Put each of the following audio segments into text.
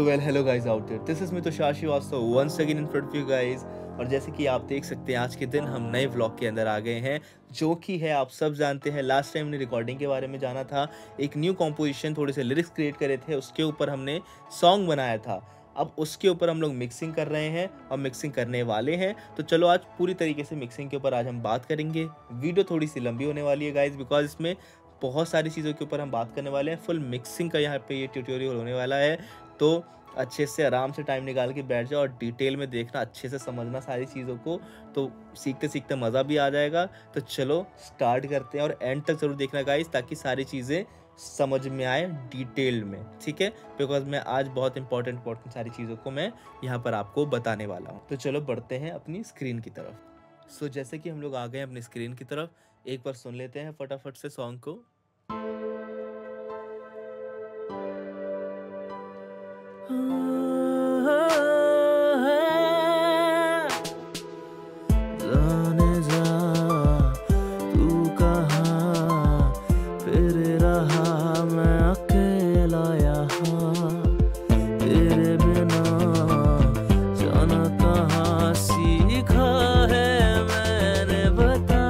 So well hello guys out there, this is me Tushar Shrivastava once again in front of you guys. और जैसे कि आप देख सकते हैं आज के दिन हम नए व्लॉग के अंदर आ गए हैं, जो कि है आप सब जानते हैं लास्ट टाइम हमने रिकॉर्डिंग के बारे में जाना था, एक न्यू कॉम्पोजिशन थोड़े से लिरिक्स क्रिएट करे थे, उसके ऊपर हमने सॉन्ग बनाया था। अब उसके ऊपर हम लोग मिक्सिंग कर रहे हैं और मिक्सिंग करने वाले हैं। तो चलो आज पूरी तरीके से मिक्सिंग के ऊपर आज हम बात करेंगे। वीडियो थोड़ी सी लंबी होने वाली है गाइज, बिकॉज इसमें बहुत सारी चीज़ों के ऊपर हम बात करने वाले हैं। फुल मिक्सिंग का यहाँ पे ये ट्यूटोरियल होने वाला है, तो अच्छे से आराम से टाइम निकाल के बैठ जाओ और डिटेल में देखना, अच्छे से समझना सारी चीज़ों को, तो सीखते सीखते मज़ा भी आ जाएगा। तो चलो स्टार्ट करते हैं और एंड तक ज़रूर देखना गाइस, ताकि सारी चीज़ें समझ में आए डिटेल में, ठीक है। बिकॉज मैं आज बहुत इंपॉर्टेंट सारी चीज़ों को मैं यहाँ पर आपको बताने वाला हूँ। तो चलो बढ़ते हैं अपनी स्क्रीन की तरफ। सो जैसे कि हम लोग आ गए अपनी स्क्रीन की तरफ, एक बार सुन लेते हैं फटाफट से सॉन्ग को। जाने जा तू कहाँ, फिर रहा मैं अकेला यहाँ, तेरे बिना जाना कहाँ सीखा है मैंने बता।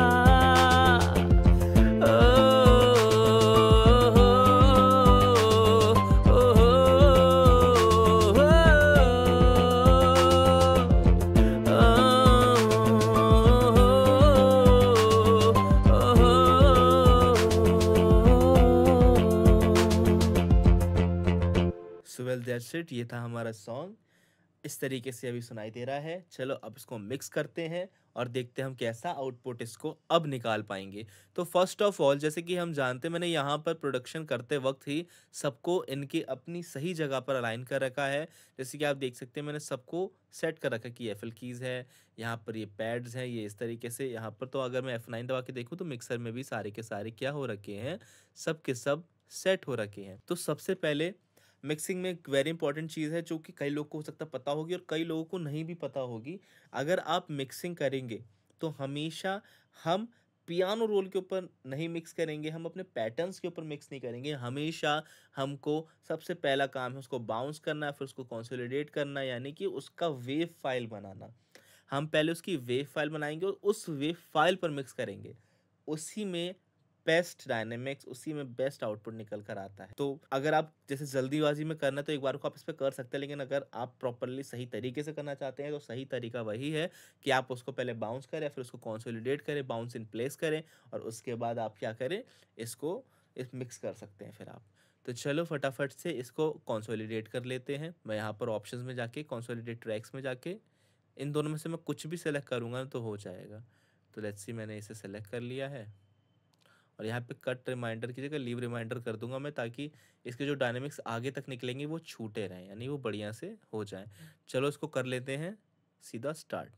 सो वेल दैट्स इट, ये था हमारा सॉन्ग। इस तरीके से अभी सुनाई दे रहा है। चलो अब इसको मिक्स करते हैं और देखते हैं हम कैसा आउटपुट इसको अब निकाल पाएंगे। तो फर्स्ट ऑफ ऑल, जैसे कि हम जानते हैं, मैंने यहाँ पर प्रोडक्शन करते वक्त ही सबको इनकी अपनी सही जगह पर अलाइन कर रखा है। जैसे कि आप देख सकते हैं मैंने सबको सेट कर रखा है कि एफएल कीज़ है, यहाँ पर ये पैड्स हैं, ये इस तरीके से यहाँ पर। तो अगर मैं F9 दबा के देखूँ तो मिक्सर में भी सारे के सारे क्या हो रखे हैं, सब के सब सेट हो रखे हैं। तो सबसे पहले मिक्सिंग में एक वेरी इंपॉर्टेंट चीज़ है, जो कि कई लोगों को हो सकता है पता होगी और कई लोगों को नहीं भी पता होगी। अगर आप मिक्सिंग करेंगे तो हमेशा हम पियानो रोल के ऊपर नहीं मिक्स करेंगे, हम अपने पैटर्न्स के ऊपर मिक्स नहीं करेंगे। हमेशा हमको सबसे पहला काम है उसको बाउंस करना है, फिर उसको कंसोलिडेट करना है, यानी कि उसका वेव फाइल बनाना। हम पहले उसकी वेव फाइल बनाएंगे और उस वेव फाइल पर मिक्स करेंगे, उसी में बेस्ट डायनेमिक्स, उसी में बेस्ट आउटपुट निकल कर आता है। तो अगर आप जैसे जल्दीबाजी में करना है तो एक बार को आप इस पर कर सकते हैं, लेकिन अगर आप प्रॉपरली सही तरीके से करना चाहते हैं तो सही तरीका वही है कि आप उसको पहले बाउंस करें, फिर उसको कंसोलिडेट करें, बाउंस इन प्लेस करें, और उसके बाद आप क्या करें, इसको मिक्स कर सकते हैं फिर आप। तो चलो फटाफट से इसको कंसोलिडेट कर लेते हैं। मैं यहाँ पर ऑप्शंस में जाके कंसोलिडेट ट्रैक्स में जाके इन दोनों में से मैं कुछ भी सेलेक्ट करूँगा तो हो जाएगा। तो लेट्स सी, मैंने इसे सेलेक्ट कर लिया है और यहाँ पे कट रिमाइंडर की जगह लीव रिमाइंडर कर दूंगा मैं, ताकि इसके जो डायनेमिक्स आगे तक निकलेंगे वो छूटे रहें, यानी वो बढ़िया से हो जाए। चलो इसको कर लेते हैं सीधा स्टार्ट।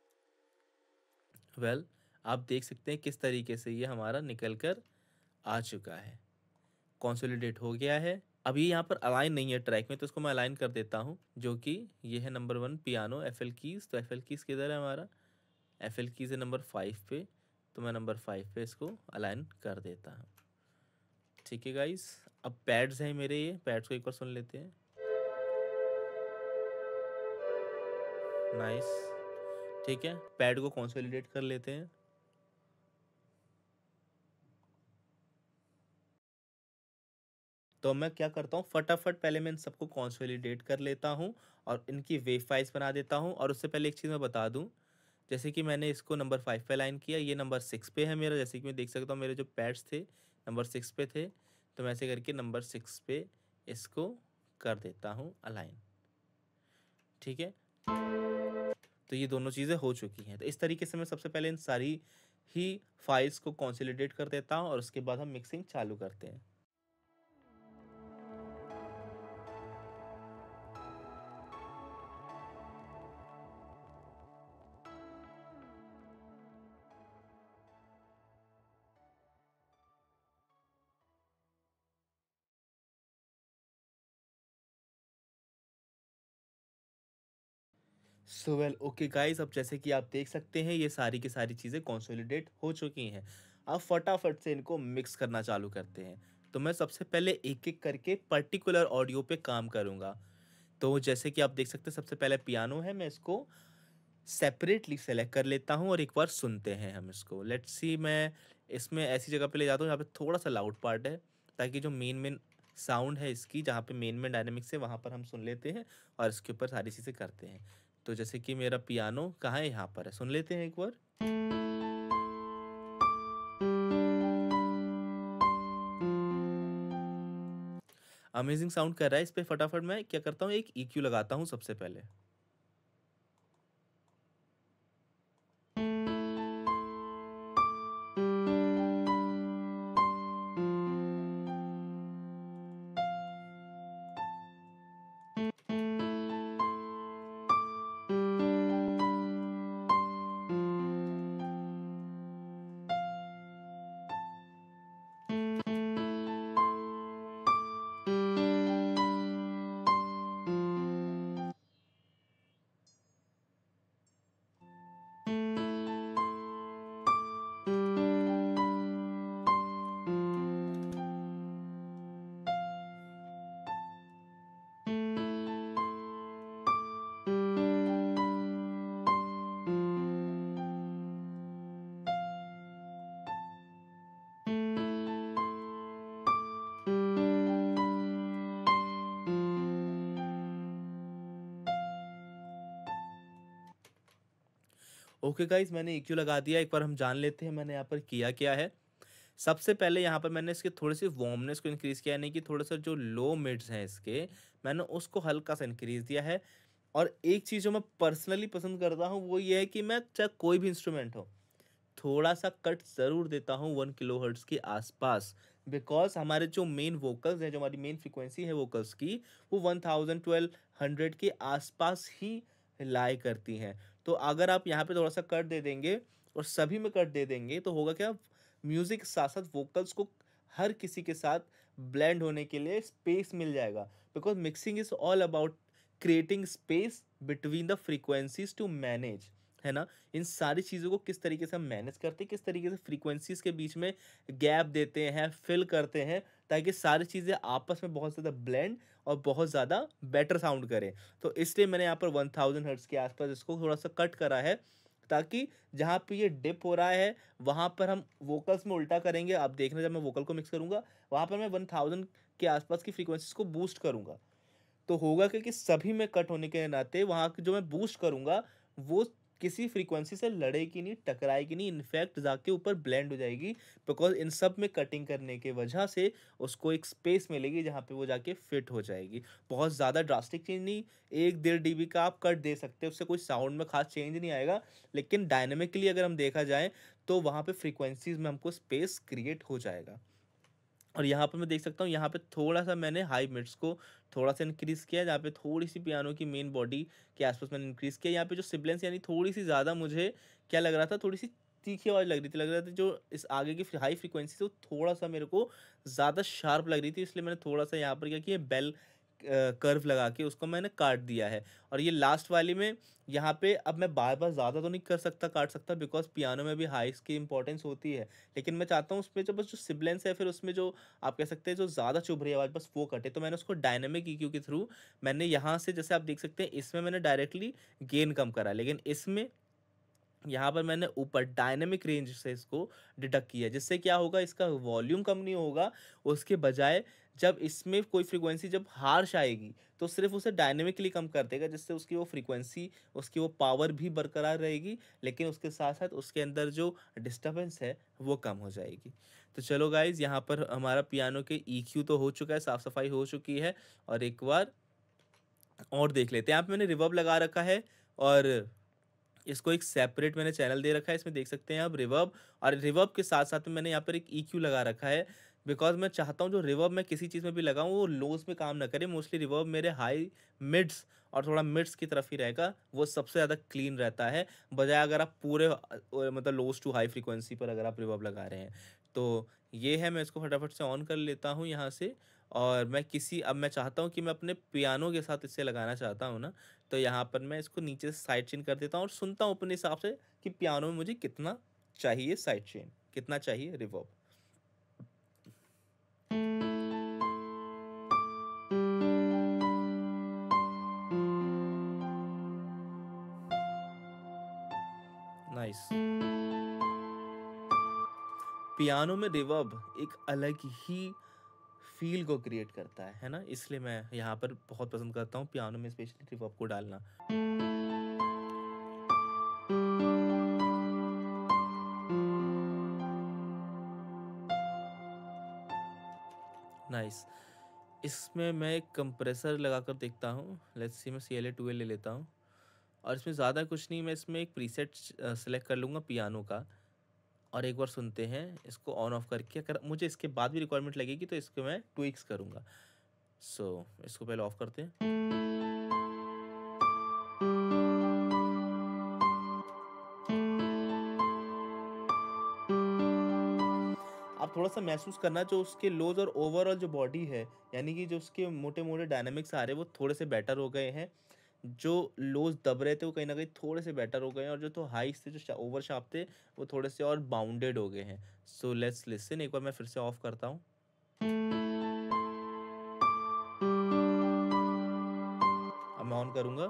वेल आप देख सकते हैं किस तरीके से ये हमारा निकल कर आ चुका है, कंसोलिडेट हो गया है। अभी यहाँ पर अलाइन नहीं है ट्रैक में, तो इसको मैं अलाइन कर देता हूँ, जो कि ये है नंबर 1 पियानो एफएल कीज। तो एफएल कीज किधर है हमारा, एफएल कीज है नंबर 5 पे, तो मैं नंबर 5 पे इसको अलाइन कर देता हूँ। ठीक है गाइस, अब पैड्स हैं मेरे, ये पैड्स को एक बार सुन लेते हैं। नाइस, ठीक है, पैड को कंसोलिडेट कर लेते हैं। तो मैं क्या करता हूँ, फटाफट पहले मैं इन सबको कंसोलिडेट कर लेता हूँ और इनकी वेव फाइल्स बना देता हूँ। और उससे पहले एक चीज़ मैं बता दूँ, जैसे कि मैंने इसको नंबर 5 पे अलाइन किया, ये नंबर 6 पे है मेरा। जैसे कि मैं देख सकता हूँ मेरे जो पैड्स थे नंबर 6 पे थे, तो मैं ऐसे करके नंबर 6 पे इसको कर देता हूँ अलाइन। ठीक है, तो ये दोनों चीज़ें हो चुकी हैं। तो इस तरीके से मैं सबसे पहले इन सारी ही फाइल्स को कंसोलिडेट कर देता हूँ और उसके बाद हम मिक्सिंग चालू करते हैं। सो वेल ओके गाइस, अब जैसे कि आप देख सकते हैं ये सारी की सारी चीज़ें कंसोलिडेट हो चुकी हैं। अब फटाफट से इनको मिक्स करना चालू करते हैं। तो मैं सबसे पहले एक एक करके पर्टिकुलर ऑडियो पे काम करूँगा। तो जैसे कि आप देख सकते हैं सबसे पहले पियानो है, मैं इसको सेपरेटली सेलेक्ट कर लेता हूँ और एक बार सुनते हैं हम इसको। लेट्स सी, मैं इसमें ऐसी जगह पे ले जाता हूँ जहाँ पे थोड़ा-सा लाउड पार्ट है, ताकि जो मेन साउंड है इसकी, जहाँ पे मेन डायनामिक्स है वहाँ पर हम सुन लेते हैं और इसके ऊपर सारी चीज़ें करते हैं। तो जैसे कि मेरा पियानो कहाँ है? यहाँ पर है, सुन लेते हैं एक बार। अमेजिंग साउंड कर रहा है। इस पे फटाफट मैं क्या करता हूँ, एक ईक्यू लगाता हूँ सबसे पहले। ओके गाइज़, मैंने ईक्यू लगा दिया। एक बार हम जान लेते हैं मैंने यहाँ पर किया क्या है। सबसे पहले यहाँ पर मैंने इसके थोड़ी-सी वार्मनेस को इंक्रीज़ किया, यानी कि थोड़ा-सा जो लो मिड्स हैं इसके, मैंने उसको हल्का-सा इंक्रीज़ दिया है। और एक चीज़ जो मैं पर्सनली पसंद करता हूँ वो ये है कि मैं चाहे कोई भी इंस्ट्रूमेंट हो, थोड़ा-सा कट ज़रूर देता हूँ 1 किलोहर्ट्ज़ के आसपास। बिकॉज़ हमारे जो मेन वोकल्स हैं, जो हमारी मेन फ्रीक्वेंसी है वोकल्स की, वो 1000-1200 के आसपास ही लाई करती हैं। तो अगर आप यहाँ पे थोड़ा-सा कट दे देंगे और सभी में कट दे देंगे, तो होगा क्या, म्यूज़िक के साथ-साथ वोकल्स को हर किसी के साथ ब्लेंड होने के लिए स्पेस मिल जाएगा। Because mixing is all about creating space between the frequencies to manage, है ना? इन सारी चीज़ों को किस तरीके से हम मैनेज करते हैं, किस तरीके से फ्रीक्वेंसीज़ के बीच में गैप देते हैं, फिल करते हैं, ताकि सारी चीज़ें आपस में बहुत ज़्यादा ब्लेंड और बहुत ज़्यादा बेटर साउंड करें। तो इसलिए मैंने यहाँ पर 1000 हर्ट्ज़ के आसपास इसको थोड़ा-सा कट करा है, ताकि जहाँ पे ये डिप हो रहा है, वहाँ पर हम वोकल्स में उल्टा करेंगे। आप देखना, जब मैं वोकल को मिक्स करूँगा, वहाँ पर मैं 1000 के आसपास की फ्रीक्वेंसीज़ को बूस्ट करूँगा। तो होगा क्या कि सभी में कट होने के नाते वहाँ की जो मैं बूस्ट करूँगा, वो किसी फ्रीक्वेंसी से लड़ेगी नहीं, टकराएगी नहीं, इनफैक्ट जाके ऊपर ब्लेंड हो जाएगी। बिकॉज़ इन सब में कटिंग करने की वजह से उसको एक स्पेस मिलेगी जहाँ पे वो जाके फिट हो जाएगी। बहुत ज़्यादा ड्रास्टिक चेंज नहीं, 1 डेढ़ डीबी का आप कट दे सकते हैं, उससे कोई साउंड में ख़ास चेंज नहीं आएगा। लेकिन डायनामिकली अगर हम देखा जाए, तो वहाँ पे फ्रीक्वेंसीज़ में हमको स्पेस क्रिएट हो जाएगा। और यहाँ पर मैं देख सकता हूँ, यहाँ पे थोड़ा-सा मैंने हाई मिड्स को थोड़ा-सा इंक्रीज़ किया है, जहाँ पे थोड़ी-सी पियानो की मेन बॉडी के आस-पास मैंने इंक्रीज़ किया। यहाँ पे जो सिबिलेंस, यानी थोड़ी-सी ज़्यादा मुझे क्या लग रहा था, थोड़ी-सी तीखी आवाज़ लग रही थी। लग रहा था जो इस आगे की हाई फ्रीक्वेंसी से वो थोड़ा-सा मेरे को ज़्यादा शार्प लग रही थी, इसलिए मैंने थोड़ा-सा यहाँ पर क्या किया, बेल कर्व लगा के उसको मैंने काट दिया है। और ये लास्ट वाली में, यहाँ पे अब मैं बार-बार ज़्यादा तो नहीं कर सकता, काट सकता, बिकॉज़ पियानो में भी हाइज़ की इम्पोर्टेंस होती है। लेकिन मैं चाहता हूँ उसमें जो बस जो सिबिलेंस है, फिर उसमें जो आप कह सकते हैं जो ज़्यादा चुभ रही है आवाज़, बस वो कटे। तो मैंने उसको डायनामिक ईक्यू के थ्रू मैंने यहाँ से, जैसे आप देख सकते हैं, इसमें मैंने डायरेक्टली गेन कम करा है। लेकिन इसमें यहाँ पर मैंने ऊपर डायनामिक रेंज से इसको डिडक्ट किया है, जिससे क्या होगा, इसका वॉल्यूम कम नहीं होगा। उसके बजाय जब इसमें कोई फ्रीक्वेंसी जब हार्श आएगी, तो सिर्फ़ उसे डायनामिकली कम कर देगा, जिससे उसकी वो फ्रीक्वेंसी, उसकी वो पावर भी बरकरार रहेगी, लेकिन उसके साथ-साथ उसके अंदर जो डिस्टर्बेंस है, वो कम हो जाएगी। तो चलो गाइज़, यहाँ पर हमारा पियानो के ईक्यू तो हो चुका है, साफ-सफाई हो चुकी है, और एक बार और देख लेते हैं। यहाँ पे मैंने रिवर्ब लगा रखा है, और इसको एक सेपरेट मैंने चैनल दे रखा है। इसमें देख सकते हैं आप रिवर्ब, और रिवर्ब के साथ-साथ में मैंने यहाँ पर एक ईक्यू लगा रखा है, बिकॉज़ मैं चाहता हूँ जो रिवर्ब मैं किसी चीज़ में भी लगाऊँ, वो लोज़ में काम ना करे। मोस्टली रिवर्ब मेरे हाई, मिड्स और थोड़ा मिड्स की तरफ ही रहेगा, वो सबसे ज़्यादा क्लीन रहता है, बजाय अगर आप पूरे मतलब लोज़ टू हाई फ्रीक्वेंसी पर अगर आप रिवर्ब लगा रहे हैं। तो ये है, मैं इसको फटाफट से ऑन कर लेता हूँ यहाँ से, और अब मैं चाहता हूँ कि मैं अपने पियानो के साथ इसे लगाना चाहता हूँ ना, तो यहाँ पर मैं इसको नीचे से साइड चेन कर देता हूँ और सुनता हूँ अपने हिसाब से कि पियानो में मुझे कितना चाहिए साइड चेन, कितना चाहिए रिवर्ब। नाइस। पियानो में रिवर्ब एक अलग ही फ़ील को क्रिएट करता है ना? इसलिए मैं यहाँ पर बहुत पसंद करता हूँ पियानो में स्पेशली रिवर्ब को डालना। नाइस। इसमें मैं एक कंप्रेसर लगाकर देखता हूँ। लेट्स सी, मैं CLA 2L ले लेता हूँ और इसमें ज़्यादा कुछ नहीं, मैं इसमें एक प्रीसेट सेलेक्ट कर लूँगा पियानो का और एक बार सुनते हैं इसको ऑन ऑफ करके। अगर मुझे इसके बाद भी रिक्वायरमेंट लगेगी तो इसको मैं ट्विक्स करूँगा। सो इसको पहले ऑफ करते हैं। आप थोड़ा-सा महसूस करना जो उसके लोज़ और ओवरऑल जो बॉडी है, यानी कि जो उसके मोटे-मोटे डायनामिक्स आ रहे हैं वो थोड़े से बेटर हो गए हैं। जो लोज़ दब रहे थे वो कहीं न कहीं थोड़े से बेटर हो गए हैं और जो तो हाइज़ थे, जो ओवर शार्प थे, वो थोड़े से और बाउंडेड हो गए हैं। So let's listen. एक बार मैं फिर से ऑफ करता हूँ। अब मैं ऑन करूँगा।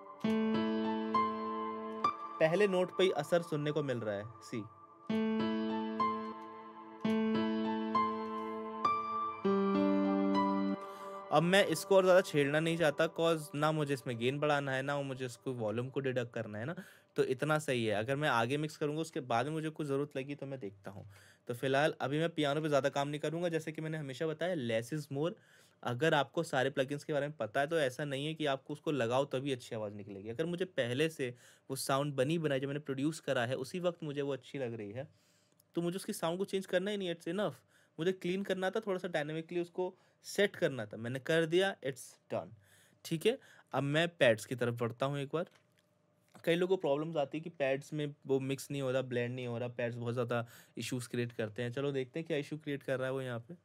पहले नोट पे ही असर सुनने को मिल रहा है। सी, अब मैं इसको और ज़्यादा छेड़ना नहीं चाहता कॉज़ ना मुझे इसमें गेन बढ़ाना है, ना मुझे इसको वॉल्यूम को डिडक्ट करना है ना, तो इतना सही है। अगर मैं आगे मिक्स करूँगा उसके बाद में मुझे कुछ ज़रूरत लगी तो मैं देखता हूँ। तो फिलहाल अभी मैं पियानो पे ज़्यादा काम नहीं करूँगा, जैसे कि मैंने हमेशा बताया लेस इज़ मोर। अगर आपको सारे प्लगइन्स के बारे में पता है तो ऐसा नहीं है कि आपको उसको लगाओ तभी अच्छी आवाज़ निकलेगी। अगर मुझे पहले से वो साउंड बनी-बनाई जो मैंने प्रोड्यूस करा है उसी वक़्त मुझे वो अच्छी लग रही है, तो मुझे उसकी साउंड को चेंज करना ही नहीं है, इट्स इनफ। मुझे क्लीन करना था, थोड़ा-सा डायनामिकली उसको सेट करना था, मैंने कर दिया, इट्स डन। ठीक है? अब मैं पैड्स की तरफ बढ़ता हूँ एक बार। कई लोगों को प्रॉब्लम्स आती है कि पैड्स में वो मिक्स नहीं हो रहा, ब्लेंड नहीं हो रहा, पैड्स बहुत ज़्यादा इश्यूज़ क्रिएट करते हैं। चलो देखते हैं क्या इश्यू क्रिएट कर रहा है वो यहाँ पे।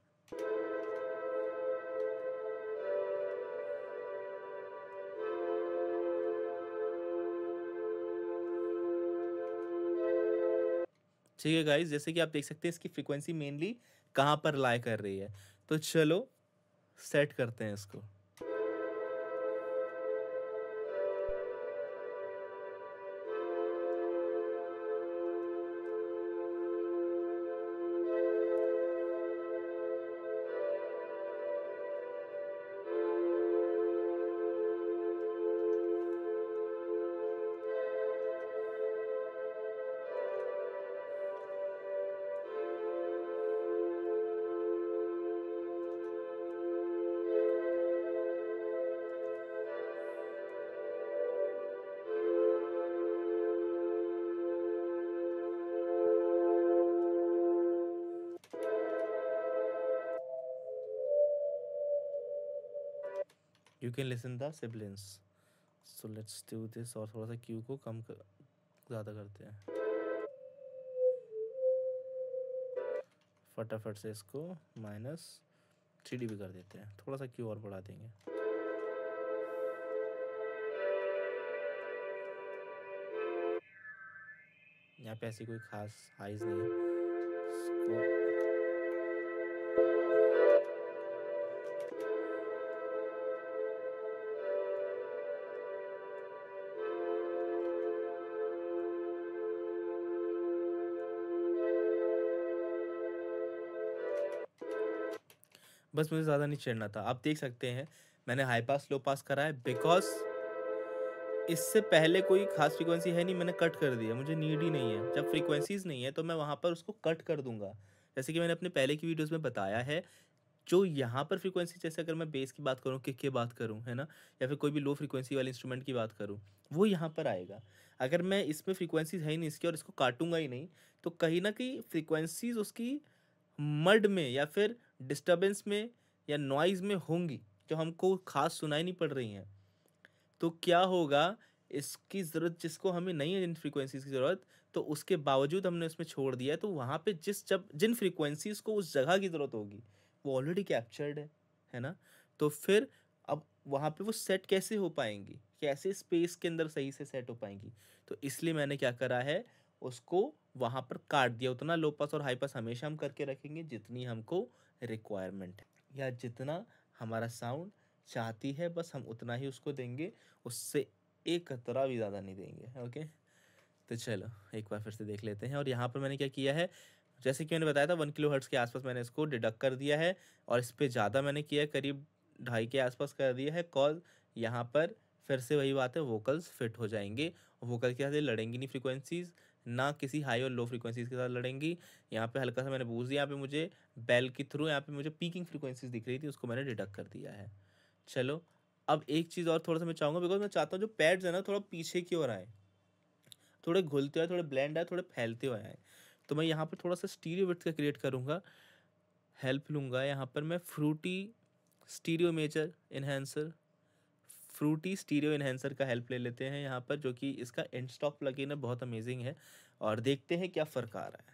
ठीक है गाइज़, जैसे कि आप देख सकते हैं इसकी फ्रीक्वेंसी मेनली कहाँ पर लाई कर रही है। तो चलो सेट करते हैं इसको। You can listen the siblings. So let's do this और थोड़ा सा क्यू को कम कर, ज़्यादा करते हैं। फटाफट से इसको -3 dB कर देते हैं, थोड़ा सा क्यू और बढ़ा देंगे। यहाँ पे ऐसी कोई खास हाइज नहीं है इसको। बस मुझे ज़्यादा नहीं छेड़ना था। आप देख सकते हैं मैंने हाई पास लो पास करा है बिकॉज़ इससे पहले कोई खास फ्रीक्वेंसी है नहीं, मैंने कट कर दिया, मुझे नीड ही नहीं है। जब फ्रीक्वेंसीज़ नहीं है तो मैं वहाँ पर उसको कट कर दूँगा। जैसे कि मैंने अपने पहले की वीडियोज़ में बताया है, जो यहाँ पर फ्रीक्वेंसी, जैसे अगर मैं बेस की बात करूँ, किक की बात करूँ, है ना? या फिर कोई भी लो फ्रीक्वेंसी वाले इंस्ट्रूमेंट की बात करूँ, वो यहाँ पर आएगा। अगर मैं इसमें फ्रीक्वेंसीज़ है ही नहीं इसकी और इसको काटूँगा ही नहीं, तो कहीं न कहीं फ्रीक्वेंसीज़ उसकी मड में या फिर डिस्टर्बेंस में या नॉइज़ में होंगी, जो हमको ख़ास सुनाई नहीं पड़ रही हैं। तो क्या होगा, इसकी ज़रूरत जिसको हमें नहीं है, जिन फ्रीक्वेंसीज़ की ज़रूरत, तो उसके बावजूद हमने उसमें छोड़ दिया है, तो वहाँ पे जिन फ्रीक्वेंसीज़ को उस जगह की ज़रूरत होगी, वो ऑलरेडी कैप्चर्ड है ना? तो फिर अब वहाँ पे वो सेट कैसे हो पाएँगी? कैसे स्पेस के अंदर सही से सेट हो पाएँगी? तो इसलिए मैंने क्या करा है, उसको वहाँ पर काट दिया। उतना लो पास और हाई पास हमेशा हम करके रखेंगे जितनी हमको रिक्वायरमेंट है, या जितना हमारा साउंड चाहती है, बस हम उतना ही उसको देंगे, उससे एक कतरा भी ज़्यादा नहीं देंगे। ओके? तो चलो एक बार फिर से देख लेते हैं। और यहाँ पर मैंने क्या किया है, जैसे कि मैंने बताया था 1 किलोहर्ट्ज़ के आसपास मैंने इसको डिडक्ट कर दिया है, और इस पे ज़्यादा मैंने किया है, करीब 2.5 के आसपास कर दिया है कॉल। यहाँ पर फिर से वही बात है, वोकल्स फिट हो जाएंगे, वोकल के साथ ये लड़ेंगी नहीं फ्रीक्वेंसीज, ना किसी हाई और लो फ्रीक्वेंसीज के साथ लड़ेंगी। यहाँ पे हल्का सा मैंने बूस्ट दिया, यहाँ पे मुझे बेल के थ्रू यहाँ पे मुझे पीकिंग फ्रीक्वेंसीज दिख रही थी, उसको मैंने डिडक्ट कर दिया है। चलो अब एक चीज़ और थोड़ा सा मैं चाहूँगा, बिकॉज मैं चाहता हूँ जो पैड्स है ना थोड़ा पीछे की ओर आए, थोड़े घुलते हुए, थोड़े ब्लेंड आए, थोड़े फैलते हुए आए। तो मैं यहाँ पर थोड़ा सा स्टीरियो विड्थ का क्रिएट करूँगा, हेल्प लूँगा यहाँ पर मैं Fruity stereo major enhancer, Fruity stereo enhancer का हेल्प ले लेते हैं यहाँ पर, जो कि इसका एंड स्टॉक प्लगइन है, बहुत अमेजिंग है। और देखते हैं क्या फ़र्क आ रहा है।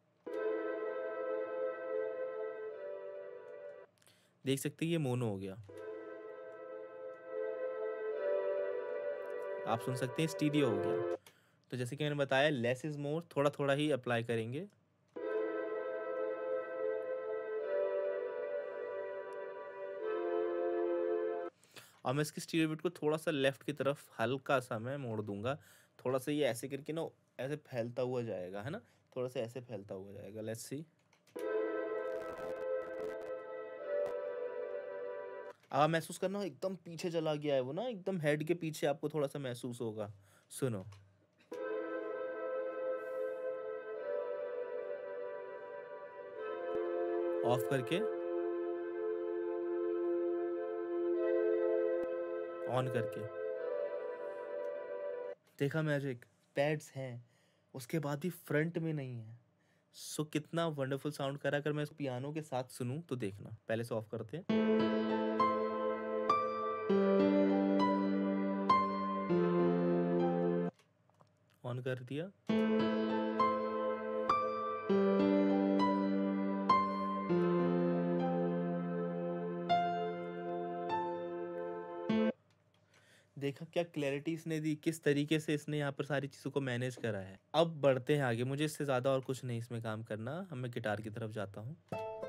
देख सकते हैं ये मोनो हो गया, आप सुन सकते हैं स्टीरियो हो गया। तो जैसे कि मैंने बताया लेस इज मोर, थोड़ा थोड़ा ही अप्लाई करेंगे। और मैं इसकी स्टीरियो बिट को थोड़ा सा लेफ्ट की तरफ हल्का सा मैं मोड़ दूंगा, थोड़ा सा ये ऐसे करके ना ऐसे फैलता हुआ जाएगा, है ना, थोड़ा सा ऐसे फैलता हुआ जाएगा। लेट्स सी, आप महसूस करना एकदम पीछे चला गया है वो ना, एकदम हेड के पीछे आपको थोड़ा सा महसूस होगा। सुनो, ऑफ करके ऑन करके देखा मैजिक, पैड्स हैं उसके बाद भी फ्रंट में नहीं है। सो कितना वंडरफुल साउंड करा। अगर मैं पियानो के साथ सुनूं तो देखना, पहले से ऑफ करते हैं, ऑन कर दिया। देखा क्या क्लैरिटी इसने दी, किस तरीके से इसने यहाँ पर सारी चीज़ों को मैनेज करा है। अब बढ़ते हैं आगे, मुझे इससे ज़्यादा और कुछ नहीं इसमें काम करना। अब मैं गिटार की तरफ जाता हूँ।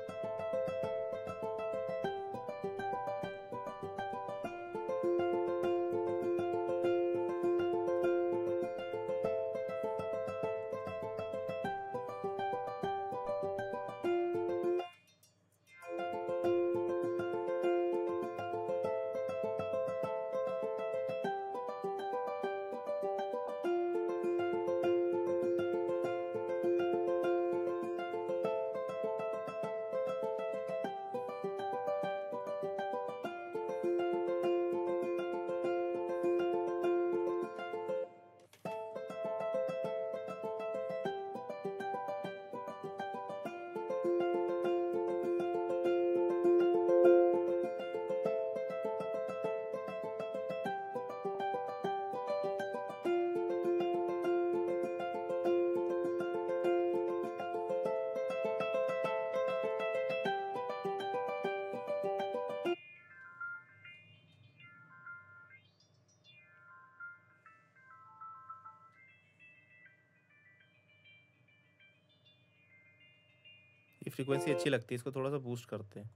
ये फ्रीक्वेंसी अच्छी लगती है, इसको थोड़ा सा बूस्ट करते हैं।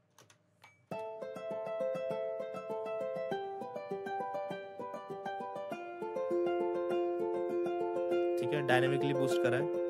ठीक है, डायनेमिकली बूस्ट करा है,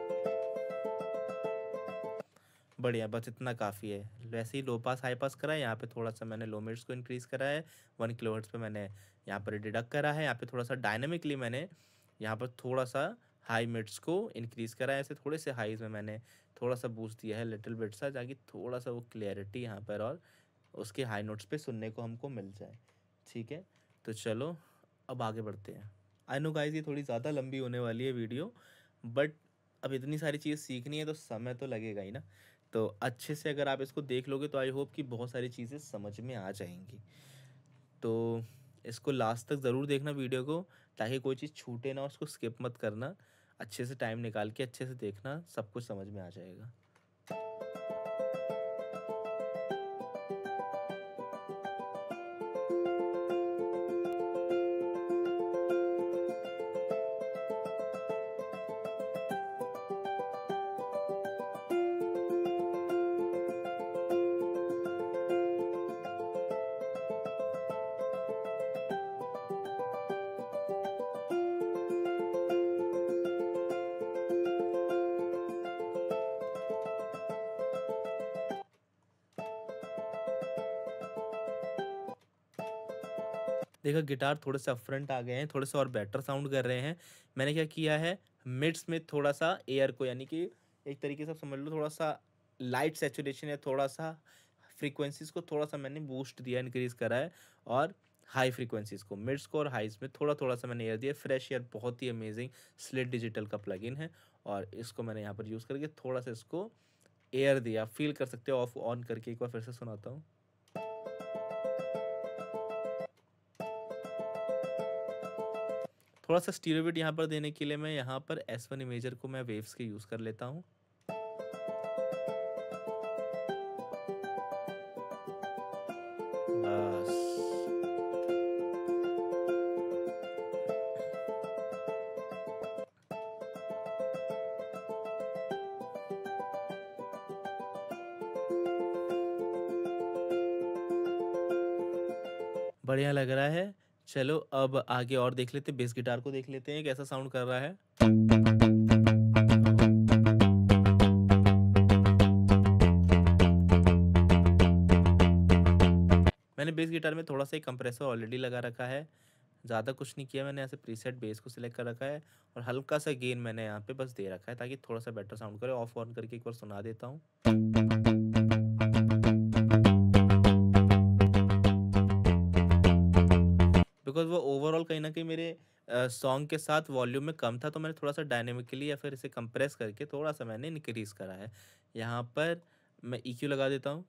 बढ़िया, बस इतना काफ़ी है। वैसे ही लो पास हाई पास करा है, यहाँ पे थोड़ा सा मैंने लो मिड्स को इंक्रीज़ करा है, 1 किलोहर्ट्ज़ पे मैंने यहाँ पर डिडक्ट करा है, यहाँ पे थोड़ा सा डायनेमिकली मैंने यहाँ पर थोड़ा सा हाई मिड्स को इंक्रीज़ करा है, ऐसे थोड़े से हाईज़ में मैंने थोड़ा सा बूस्ट दिया है, लिटिल बिट सा, ताकि थोड़ा सा वो क्लैरिटी यहाँ पर और उसके हाई नोट्स पे सुनने को हमको मिल जाए। ठीक है, तो चलो अब आगे बढ़ते हैं। आई नो गाइज ये थोड़ी ज़्यादा लंबी होने वाली है वीडियो, बट अब इतनी सारी चीज़ सीखनी है तो समय तो लगेगा ही ना। तो अच्छे से अगर आप इसको देख लोगे तो आई होप कि बहुत सारी चीज़ें समझ में आ जाएंगी। तो इसको लास्ट तक ज़रूर देखना वीडियो को, ताकि कोई चीज़ छूटे ना, उसको स्किप मत करना, अच्छे से टाइम निकाल के अच्छे से देखना, सब कुछ समझ में आ जाएगा। देखा गिटार थोड़े से अपफ्रंट आ गए हैं, थोड़े से और बेटर साउंड कर रहे हैं। मैंने क्या किया है, मिड्स में थोड़ा-सा एयर को, यानी कि एक तरीके से आप समझ लो थोड़ा-सा लाइट सैचुरेशन या थोड़ा-सा फ्रीक्वेंसीज़ को थोड़ा-सा मैंने बूस्ट दिया, इंक्रीज़ करा है, और हाई फ्रीक्वेंसीज़ को, मिड्स को और हाइज़ में थोड़ा-थोड़ा सा मैंने एयर दिया। फ्रेश एयर बहुत ही अमेजिंग स्लिट डिजिटल का प्लगइन है, और इसको मैंने यहाँ पर यूज़ करके थोड़ा-सा इसको एयर दिया। फ़ील कर सकते हो ऑफ ऑन करके, एक बार फिर से सुनाता हूँ। थोड़ा-सा स्टीरियो बिट यहाँ पर देने के लिए मैं यहाँ पर एस1 इमेजर को मैं वेव्स के यूज़ कर लेता हूँ। बस। बढ़िया लग रहा है। चलो अब आगे और देख लेते हैं, बेस गिटार को देख लेते हैं कैसा साउंड कर रहा है। मैंने बेस गिटार में थोड़ा-सा एक कंप्रेसर ऑलरेडी लगा रखा है। ज़्यादा कुछ नहीं किया मैंने, ऐसे प्रीसेट बेस को सिलेक्ट कर रखा है, और हल्का-सा गेन मैंने यहाँ पे बस दे रखा है ताकि थोड़ा-सा बेटर साउंड करे। ऑफ ऑन करके एक बार सुना देता हूँ। बिकॉज़ वो ओवरऑल कहीं न कहीं मेरे सॉन्ग के साथ वॉल्यूम में कम था, तो मैंने थोड़ा-सा डायनामिकली या फिर इसे कंप्रेस करके थोड़ा-सा मैंने इनक्रीज़ करा है। यहाँ पर मैं ईक्यू लगा देता हूँ।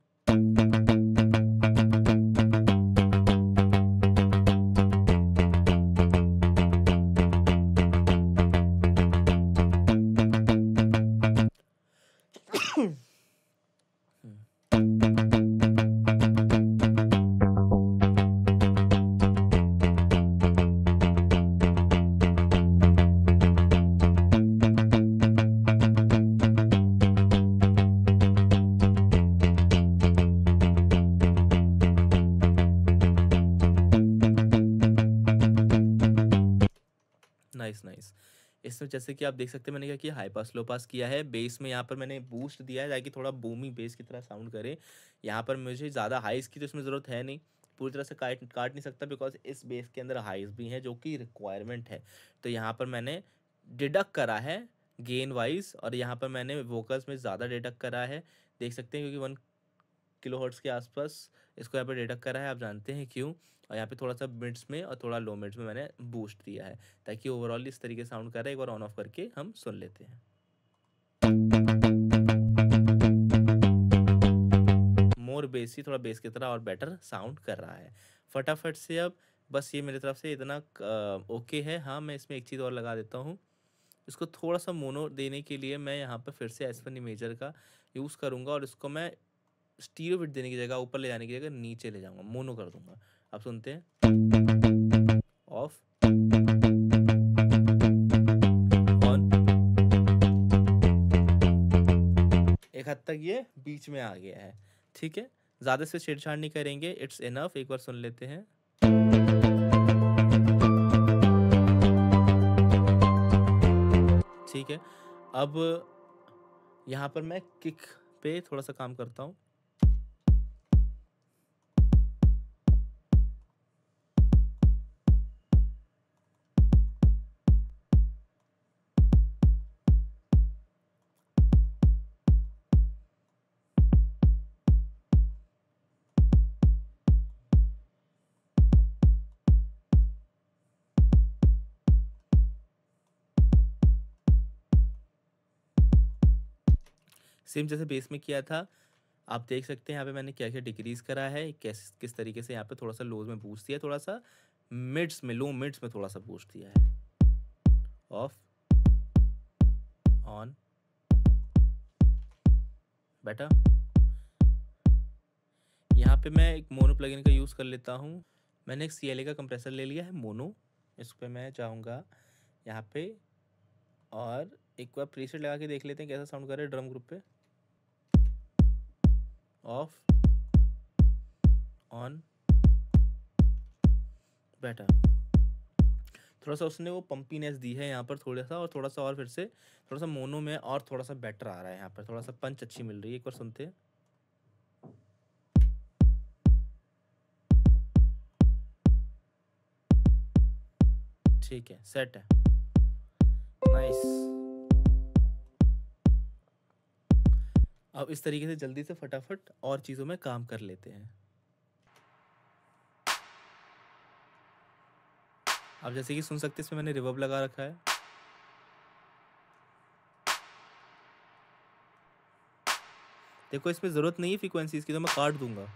Nice, nice. इसमें जैसे कि आप देख सकते हैं मैंने क्या किया, हाई पास लो पास किया है। बेस में यहाँ पर मैंने बूस्ट दिया है ताकि थोड़ा बूमी बेस की तरह साउंड करे। यहाँ पर मुझे ज़्यादा हाइज़ की तो इसमें ज़रूरत है नहीं, पूरी तरह से काट काट नहीं सकता, बिकॉज़ इस बेस के अंदर हाइज़ भी हैं जो कि रिक्वायरमेंट है। तो यहाँ पर मैंने डिडक्ट करा है गेन वाइज़, और यहाँ पर मैंने वोकल्स में ज़्यादा डिडक्ट करा है। देख सकते हैं, क्योंकि 1 किलोहर्ट्ज़ के आसपास इसको यहाँ पे डिडक्ट करा है, आप जानते हैं क्यों। और यहाँ पे थोड़ा-सा मिड्स में और थोड़ा लो मिड्स में मैंने बूस्ट दिया है, ताकि ओवरऑल इस तरीके से साउंड कर रहा है। एक बार ऑन ऑफ करके हम सुन लेते हैं। मोर बेसी, थोड़ा बेस की तरह और बेटर साउंड कर रहा है। फटाफट से अब बस ये मेरी तरफ से इतना ओके है। हाँ, मैं इसमें एक चीज़ और लगा देता हूँ। इसको थोड़ा-सा मोनो देने के लिए मैं यहाँ पे फिर से एस1 इमेजर का यूज़ करूँगा, और इसको मैं स्टीरियो बिट देने की जगह, ऊपर ले जाने की जगह नीचे ले जाऊँगा, मोनो कर दूँगा। अब सुनते हैं। Off, on. एक हद तक ये बीच में आ गया है, ठीक है? ज़्यादा से छेड़छाड़ नहीं करेंगे, इट्स इनफ। एक बार सुन लेते हैं। ठीक है, अब यहाँ पर मैं किक पे थोड़ा-सा काम करता हूँ। सेम जैसे बेस में किया था, आप देख सकते हैं यहाँ पे मैंने क्या-क्या डिक्रीज़ करा है, किस तरीके से यहाँ पे थोड़ा-सा लोज़ में बूस्ट दिया, थोड़ा-सा मिड्स में, लो मिड्स में थोड़ा-सा बूस्ट दिया है। ऑफ, ऑन, बेटा। यहाँ पे मैं एक मोनो प्लगइन का यूज़ कर लेता हूँ। मैंने एक सीएलए का कंप्रेसर ले लिया है मोनो, इस पे मैं जाऊँगा यहाँ पे, और एक बार प्रीसेट लगा के देख लेते हैं कैसा साउंड कर रहा है ड्रम ग्रुप पे। ऑफ, ऑन, बेटा। थोड़ा-सा उसने वो पंपीनेस दी है यहाँ पर थोड़ा-सा, और थोड़ा-सा और फिर से थोड़ा-सा मोनो में और थोड़ा-सा बेटर आ रहा है यहाँ पर, थोड़ा-सा पंच अच्छी मिल रही है। एक बार सुनते हैं। ठीक है, सेट है। नाइस। अब इस तरीके से जल्दी से फटाफट और चीज़ों में काम कर लेते हैं। अब जैसे कि सुन सकते हैं इसमें मैंने रिवर्ब लगा रखा है। देखो इसमें ज़रूरत नहीं है फ्रीक्वेंसीज़ की, तो मैं काट दूंगा।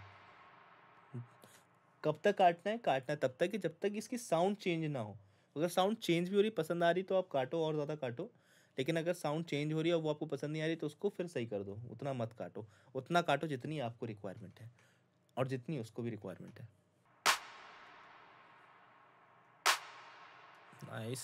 कब तक काटना है? काटना है तब तक कि जब तक इसकी साउंड चेंज ना हो। अगर साउंड चेंज भी हो रही, पसंद आ रही, तो आप काटो और ज़्यादा काटो। लेकिन अगर साउंड चेंज हो रही है और वो आपको पसंद नहीं आ रही, तो उसको फिर सही कर दो। उतना मत काटो, उतना काटो जितनी आपको रिक्वायरमेंट है और जितनी उसको भी रिक्वायरमेंट है। नाइस।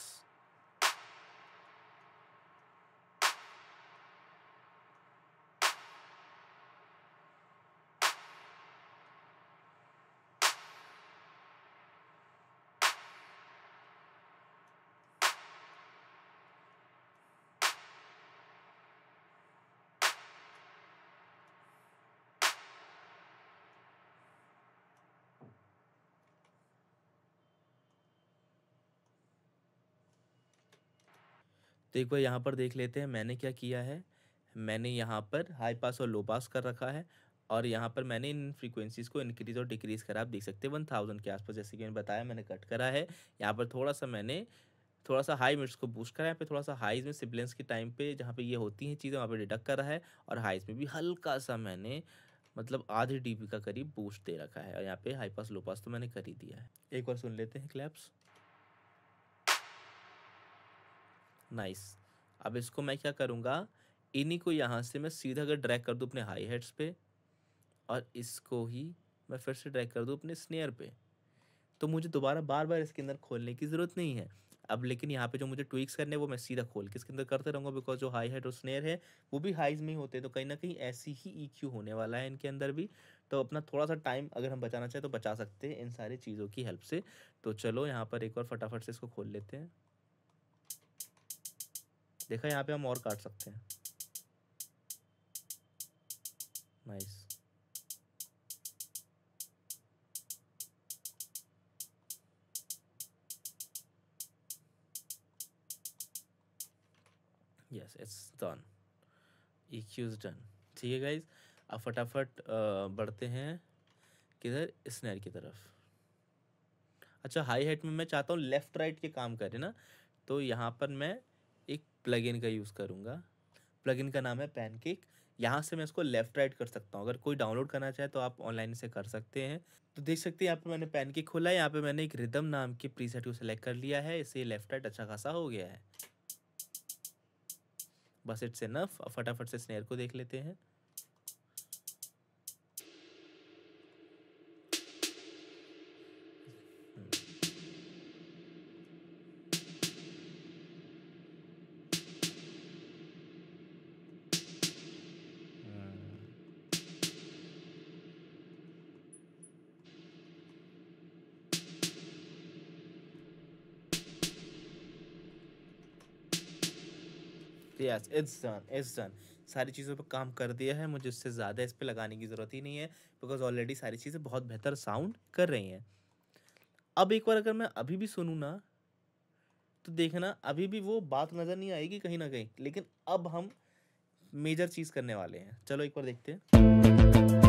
तो एक बार यहाँ पर देख लेते हैं मैंने क्या किया है। मैंने यहाँ पर हाई पास और लो पास कर रखा है और यहाँ पर मैंने इन फ्रीक्वेंसीज़ को इंक्रीज़ और डिक्रीज़ करा। आप देख सकते हैं 1000 के आसपास, जैसे कि मैंने बताया, मैंने कट करा है। यहाँ पर थोड़ा सा हाई मिड्स को बूस्ट करा है। यहाँ पे थोड़ा सा हाईज में सिबलेंस के टाइम पे जहाँ पे ये होती हैं चीज़ें, वहाँ पे डिडक्ट करा है। और हाईज में भी हल्का सा मैंने मतलब आधे dB का करीब बूस्ट दे रखा है। और यहाँ पे हाई पास लो पास तो मैंने कर ही दिया है। एक बार सुन लेते हैं क्लैप्स। नाइस। अब इसको मैं क्या करूँगा, इन्हीं को यहाँ से मैं सीधा अगर ड्रैग कर दूँ अपने हाई हेड्स पे और इसको ही मैं फिर से ड्रैग कर दूँ अपने स्नेयर पे, तो मुझे दोबारा बार बार इसके अंदर खोलने की ज़रूरत नहीं है। अब लेकिन यहाँ पे जो मुझे ट्विक्स करने हैं वो मैं सीधा खोल के इसके अंदर करते रहूँगा, बिकॉज जो हाई हेड और स्नेयर है वो भी हाइज में ही होते हैं, तो कहीं ना कहीं ऐसी ही EQ होने वाला है इनके अंदर भी। तो अपना थोड़ा सा टाइम अगर हम बचाना चाहें तो बचा सकते हैं इन सारी चीज़ों की हेल्प से। तो चलो यहाँ पर एक बार फटाफट से इसको खोल लेते हैं। देखा, यहाँ पे हम और काट सकते हैं। Nice. Yes, it's done. EQ is done. ठीक है गाइज, अब फटाफट बढ़ते हैं किधर, स्नेयर की तरफ। अच्छा, हाई हेट में मैं चाहता हूँ लेफ़्ट राइट के काम करे ना, तो यहाँ पर मैं एक प्लगइन का यूज़ करूँगा। प्लगइन का नाम है पैनकेक। यहाँ से मैं इसको लेफ़्ट राइट कर सकता हूँ। अगर कोई डाउनलोड करना चाहे तो आप ऑनलाइन से कर सकते हैं। तो देख सकते हैं यहाँ पे मैंने पैनकेक खोला है। यहाँ पे मैंने एक रिदम नाम के प्रीसेट को सेलेक्ट कर लिया है। इससे लेफ़्ट राइट अच्छा खासा हो गया है। बस इट्स इनफ। अब फटाफट से स्नेयर को देख लेते हैं। Yes, it's done, it's done. सारी चीज़ों पे काम कर दिया है। मुझे इससे ज़्यादा इस पे लगाने की ज़रूरत ही नहीं है, बिकॉज़ ऑलरेडी सारी चीज़ें बहुत बेहतर साउंड कर रही हैं। अब एक बार अगर मैं अभी भी सुनूँ ना, तो देखना अभी भी वो बात नज़र नहीं आएगी कहीं न कहीं, लेकिन अब हम मेजर चीज़ करने वाले हैं। चलो एक बार देखते हैं।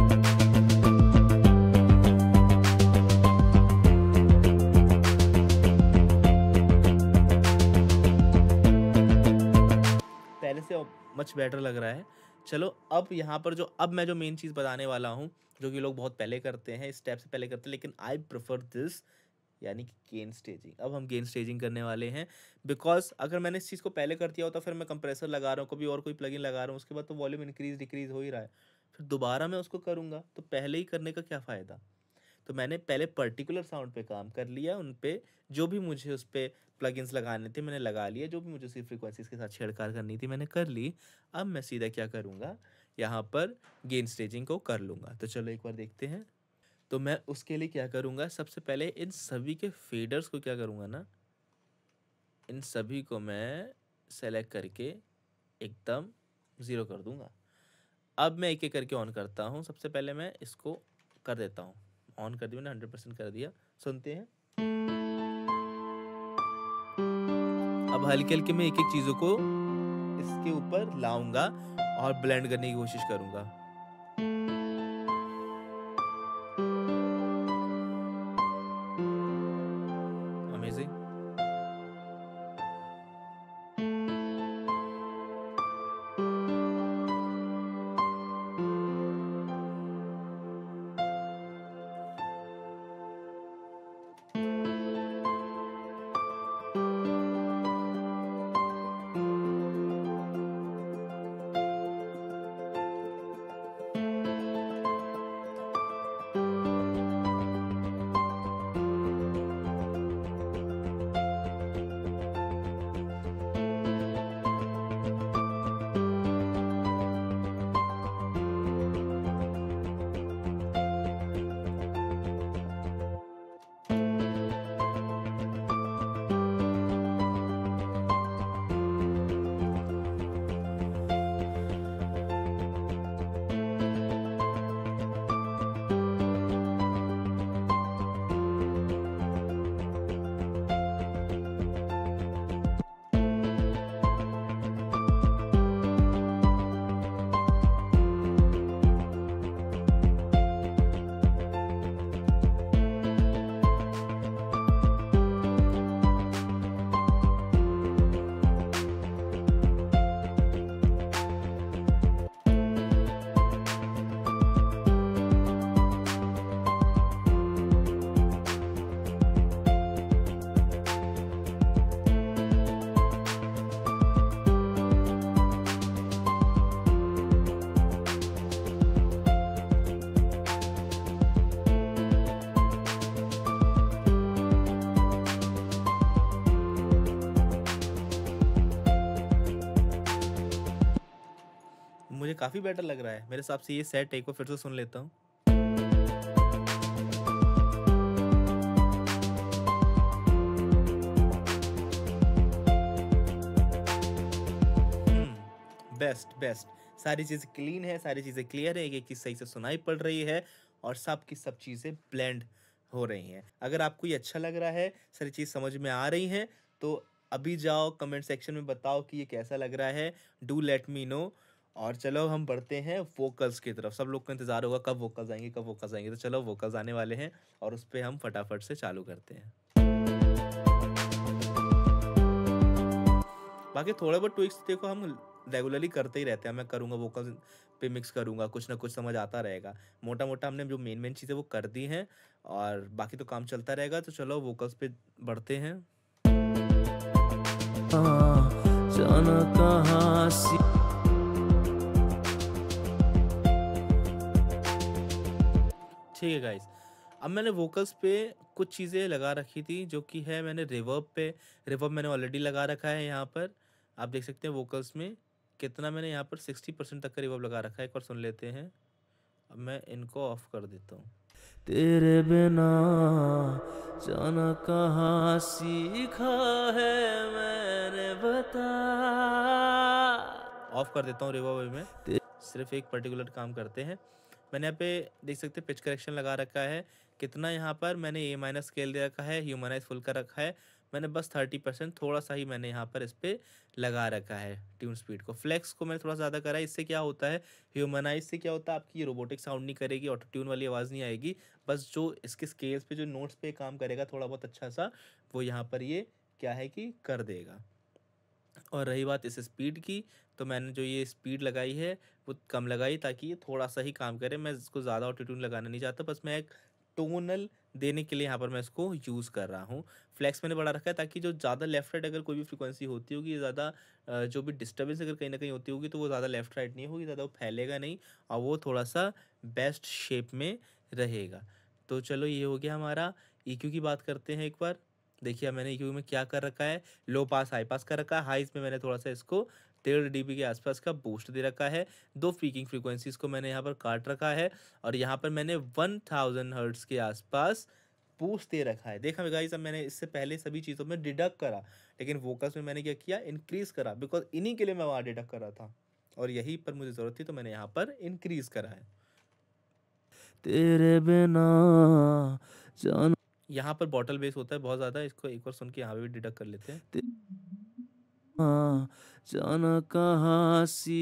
पहले से मच बेटर लग रहा है। चलो अब यहाँ पर मैं जो मेन चीज़ बताने वाला हूँ, जो कि लोग बहुत पहले करते हैं, स्टेप से पहले करते हैं, लेकिन आई प्रेफर दिस, यानी कि गेन स्टेजिंग। अब हम गेन स्टेजिंग करने वाले हैं, बिकॉज़ अगर मैंने इस चीज़ को पहले कर दिया होता, फिर मैं कंप्रेसर लगा रहा हूँ, कभी और कोई प्लगइन लगा रहा हूँ, उसके बाद तो वॉल्यूम इंक्रीज़ डिक्रीज़ हो ही रहा है। फिर दोबारा मैं उसको करूँगा, तो पहले ही करने का क्या फ़ायदा? तो मैंने पहले पर्टिकुलर साउंड पे काम कर लिया, उन पे जो भी मुझे उस पे प्लगइन्स लगाने थे मैंने लगा लिए, जो भी मुझे उसी फ्रीक्वेंसीज़ के साथ छेड़छाड़ करनी थी मैंने कर ली। अब मैं सीधा क्या करूँगा, यहाँ पर गेन स्टेजिंग को कर लूँगा। तो चलो एक बार देखते हैं। तो मैं उसके लिए क्या करूँगा, सबसे पहले इन सभी के फेडर्स को क्या करूँगा ना, इन सभी को मैं सेलेक्ट करके एकदम 0 कर दूँगा। अब मैं एक-एक करके ऑन करता हूँ। सबसे पहले मैं इसको कर देता हूँ। ऑन कर दिया मैंने, 100% कर दिया। सुनते हैं। अब हल्के-हल्के मैं एक-एक चीज़ों को इसके ऊपर लाऊँगा और ब्लेंड करने की कोशिश करूँगा। अमेज़िंग। मुझे काफ़ी बेटर लग रहा है। मेरे हिसाब से ये सेट एक बार फिर से सुन लेता हूँ। Best, best. सारी चीज़ें क्लीन है, सारी चीज़ें क्लियर है, एक-एक चीज़ सही से सुनाई पड़ रही है और सब की सब चीज़ें ब्लेंड हो रही हैं। अगर आपको ये अच्छा लग रहा है, सारी चीज़ समझ में आ रही हैं, तो अभी जाओ कमेंट सेक्शन में बताओ कि ये कैसा लग रहा है। Do let me know. और चलो हम बढ़ते हैं वोकल्स की तरफ। सब लोग को इंतज़ार होगा कब वोकल्स आएँगे, कब वोकल्स आएँगे। तो चलो वोकल्स आने वाले हैं और उस पे हम फटाफट से चालू करते हैं। बाकी थोड़े बहुत ट्विक्स देखो हम रेगुलरली करते ही रहते हैं। मैं करूँगा वोकल्स पे मिक्स करूँगा, कुछ ना कुछ समझ आता रहेगा। मोटा-मोटा हमने जो मेन-मेन चीज़ें वो कर दी हैं और बाकी तो काम चलता रहेगा। तो चलो वोकल्स पे बढ़ते हैं। जाना कहाँ सी ठीक है गाइस। अब मैंने वोकल्स पे कुछ चीज़ें लगा रखी थी जो कि है मैंने रिवर्ब मैंने ऑलरेडी लगा रखा है यहाँ पर। आप देख सकते हैं वोकल्स में कितना मैंने यहाँ पर 60% तक का रिवर्ब लगा रखा है। एक बार सुन लेते हैं। अब मैं इनको ऑफ कर देता हूँ। तेरे बिना जाना कहाँ सीखा है मैंने बता। ऑफ कर देता हूँ रिवर्ब में। सिर्फ एक पर्टिकुलर काम करते हैं। मैंने यहाँ पे देख सकते हैं पिच करेक्शन लगा रखा है। कितना यहाँ पर मैंने ए माइनस स्केल दे रखा है, ह्यूमनाइज फुल कर रखा है। मैंने बस 30% थोड़ा सा ही मैंने यहाँ पर इस पे लगा रखा है ट्यून स्पीड को। फ्लेक्स को मैंने थोड़ा ज़्यादा करा है। इससे क्या होता है, ह्यूमनाइज से क्या होता है, आपकी रोबोटिक साउंड नहीं करेगी, ऑटो ट्यून वाली आवाज़ नहीं आएगी। बस जो इसके स्केल्स पे जो नोट्स पे काम करेगा थोड़ा बहुत अच्छा सा, वो यहाँ पर ये क्या है कि कर देगा। और रही बात इस स्पीड की, तो मैंने जो ये स्पीड लगाई है वो कम लगाई ताकि ये थोड़ा सा ही काम करे। मैं इसको ज़्यादा ऑटो ट्यून लगाना नहीं चाहता, बस मैं एक टोनल देने के लिए यहाँ पर मैं इसको यूज़ कर रहा हूँ। फ्लेक्स मैंने बढ़ा रखा है ताकि जो ज़्यादा लेफ्ट राइट अगर कोई भी फ्रीक्वेंसी होती होगी, ज़्यादा जो भी डिस्टर्बेंस अगर कहीं ना कहीं होती होगी, तो वो ज़्यादा लेफ्ट राइट नहीं होगी, ज़्यादा वो फैलेगा नहीं और वो थोड़ा सा बेस्ट शेप में रहेगा। तो चलो ये हो गया हमारा। EQ की बात करते हैं एक बार। देखिए मैंने EQ में क्या कर रखा है, लो पास हाई पास कर रखा है। हाईज में मैंने थोड़ा सा इसको 1.5 dB के आसपास का बूस्ट दे रखा है। 2 पीकिंग फ्रीक्वेंसीज को मैंने यहाँ पर काट रखा है और यहाँ पर मैंने 1000 हर्ट्ज के आसपास बूस्ट दे रखा है। देखा गाइस, अब मैंने इससे पहले सभी चीज़ों में डिडक्ट करा, लेकिन वोकल्स में मैंने क्या किया, इंक्रीज करा, बिकॉज इन्हीं के लिए मैं वहाँ डिडक्ट कर रहा था और यहीं पर मुझे ज़रूरत थी, तो मैंने यहाँ पर इंक्रीज करा है। तेरे बिना जाना यहाँ पर बॉटल बेस होता है बहुत ज़्यादा, इसको एक बार सुन के यहाँ पे भी डिडक्ट कर लेते हैं। जाना कहाँ सी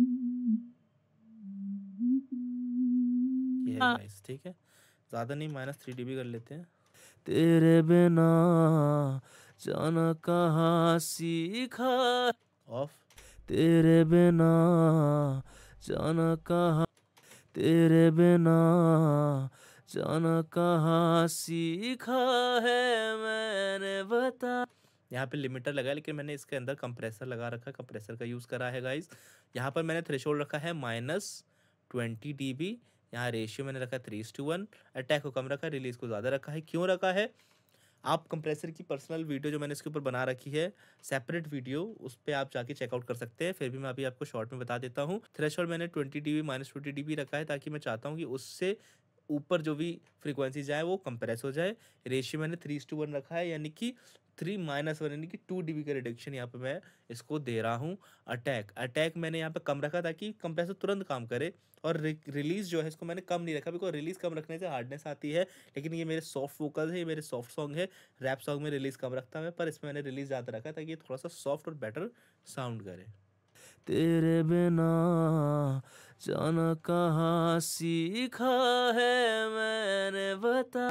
ये है गाइस, ठीक है। ज़्यादा नहीं, -3 dB कर लेते हैं। तेरे बिना जाना कहाँ सीखा ऑफ। तेरे बिना जाना कहाँ तेरे बिना जाना कहाँ सीखा है मैंने बता। यहाँ पे लिमिटर लगा है, लेकिन मैंने इसके अंदर कंप्रेसर लगा रखा है, कंप्रेसर का यूज़ करा है गाइस। यहाँ पर मैंने थ्रेशोल्ड रखा है -20 dB। यहाँ रेशियो मैंने रखा है 3:1। अटैक को कम रखा है, रिलीज को ज़्यादा रखा है। क्यों रखा है? आप कंप्रेसर की पर्सनल वीडियो जो मैंने इसके ऊपर बना रखी है, सेपरेट वीडियो, उस पे आप जाके चेकआउट कर सकते हैं। फिर भी मैं अभी आपको शॉर्ट में बता देता हूँ। थ्रेशोल्ड मैंने 20 dB -20 dB रखा है, ताकि मैं चाहता हूँ कि उससे ऊपर जो भी फ्रीक्वेंसी जाए वो कंप्रेस हो जाए। रेशियो मैंने 3:1 रखा है, यानी कि 3-1 यानी कि 2 dB का रिडक्शन यहाँ पे मैं इसको दे रहा हूँ। अटैक मैंने यहाँ पे कम रखा ताकि कंप्रेसर तुरंत काम करे। और रिलीज जो है इसको मैंने कम नहीं रखा, बिकॉज रिलीज कम रखने से हार्डनेस आती है। लेकिन ये मेरे सॉफ्ट वोकल है, ये मेरे सॉफ्ट सॉन्ग है। रैप सॉन्ग में रिलीज कम रखता मैं, पर इसमें मैंने रिलीज ज़्यादा रखा ताकि ये थोड़ा सा सॉफ्ट और बेटर साउंड करे। तेरे बिना जाना कहाँ सीखा है मैंने बता।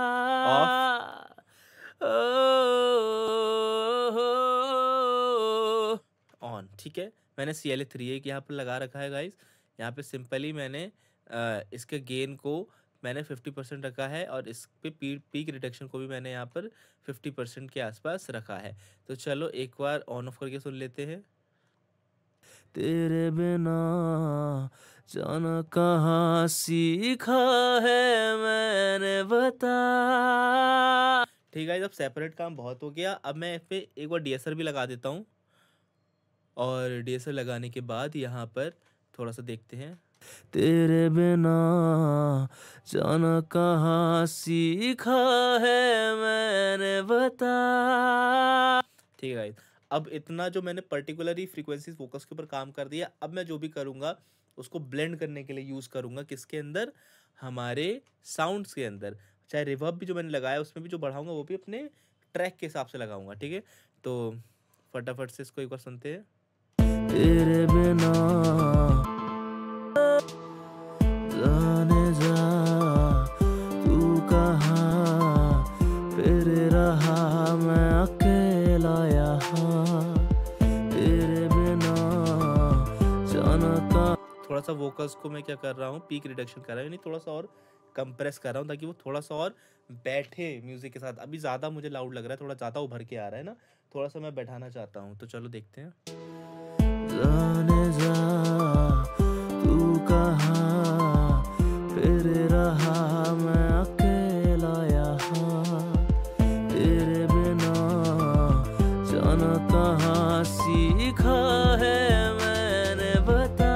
ऑन, ठीक है। मैंने CLA 3A यहाँ पर लगा रखा है गाइस। यहाँ पे सिंपली मैंने इसके गेन को मैंने 50% रखा है, और इस पे पीक रिडक्शन को भी मैंने यहाँ पर 50% के आसपास रखा है। तो चलो एक बार ऑन ऑफ करके सुन लेते हैं। तेरे बिना जाना कहाँ सीखा है मैंने बता। ठीक है, अब सेपरेट काम बहुत हो गया। अब मैं इस पे एक बार DSR भी लगा देता हूँ, और DSR लगाने के बाद यहाँ पर थोड़ा सा देखते हैं। तेरे बिना जाना कहाँ सीखा है मैंने बता। ठीक है, अब इतना जो मैंने पर्टिकुलरली फ्रीक्वेंसी फोकस के ऊपर काम कर दिया, अब मैं जो भी करूँगा उसको ब्लेंड करने के लिए यूज़ करूँगा। किसके अंदर? हमारे साउंड्स के अंदर। चाहे रिवर्ब भी जो मैंने लगाया उसमें भी जो बढ़ाऊँगा वो भी अपने ट्रैक के हिसाब से लगाऊँगा, ठीक है। तो फटाफट से इसको एक बार सुनते हैं। तेरे बिना जाने जा तू कहाँ, फिर रहा मैं अकेला यहाँ। तेरे बिना जाना का थोड़ा सा वोकल्स को मैं क्या कर रहा हूँ, पीक रिडक्शन कर रहा हूँ, यानी थोड़ा सा और कंप्रेस कर रहा हूँ ताकि वो थोड़ा सा और बैठे म्यूजिक के साथ। अभी ज़्यादा मुझे लाउड लग रहा है, थोड़ा ज़्यादा उभर के आ रहा है ना, थोड़ा सा मैं बैठाना चाहता हूँ। तो चलो देखते हैं। जाने जा तू कहाँ, फिर रहा मैं अकेला यहाँ। तेरे बिना जाना कहाँ सीखा है मैंने बता।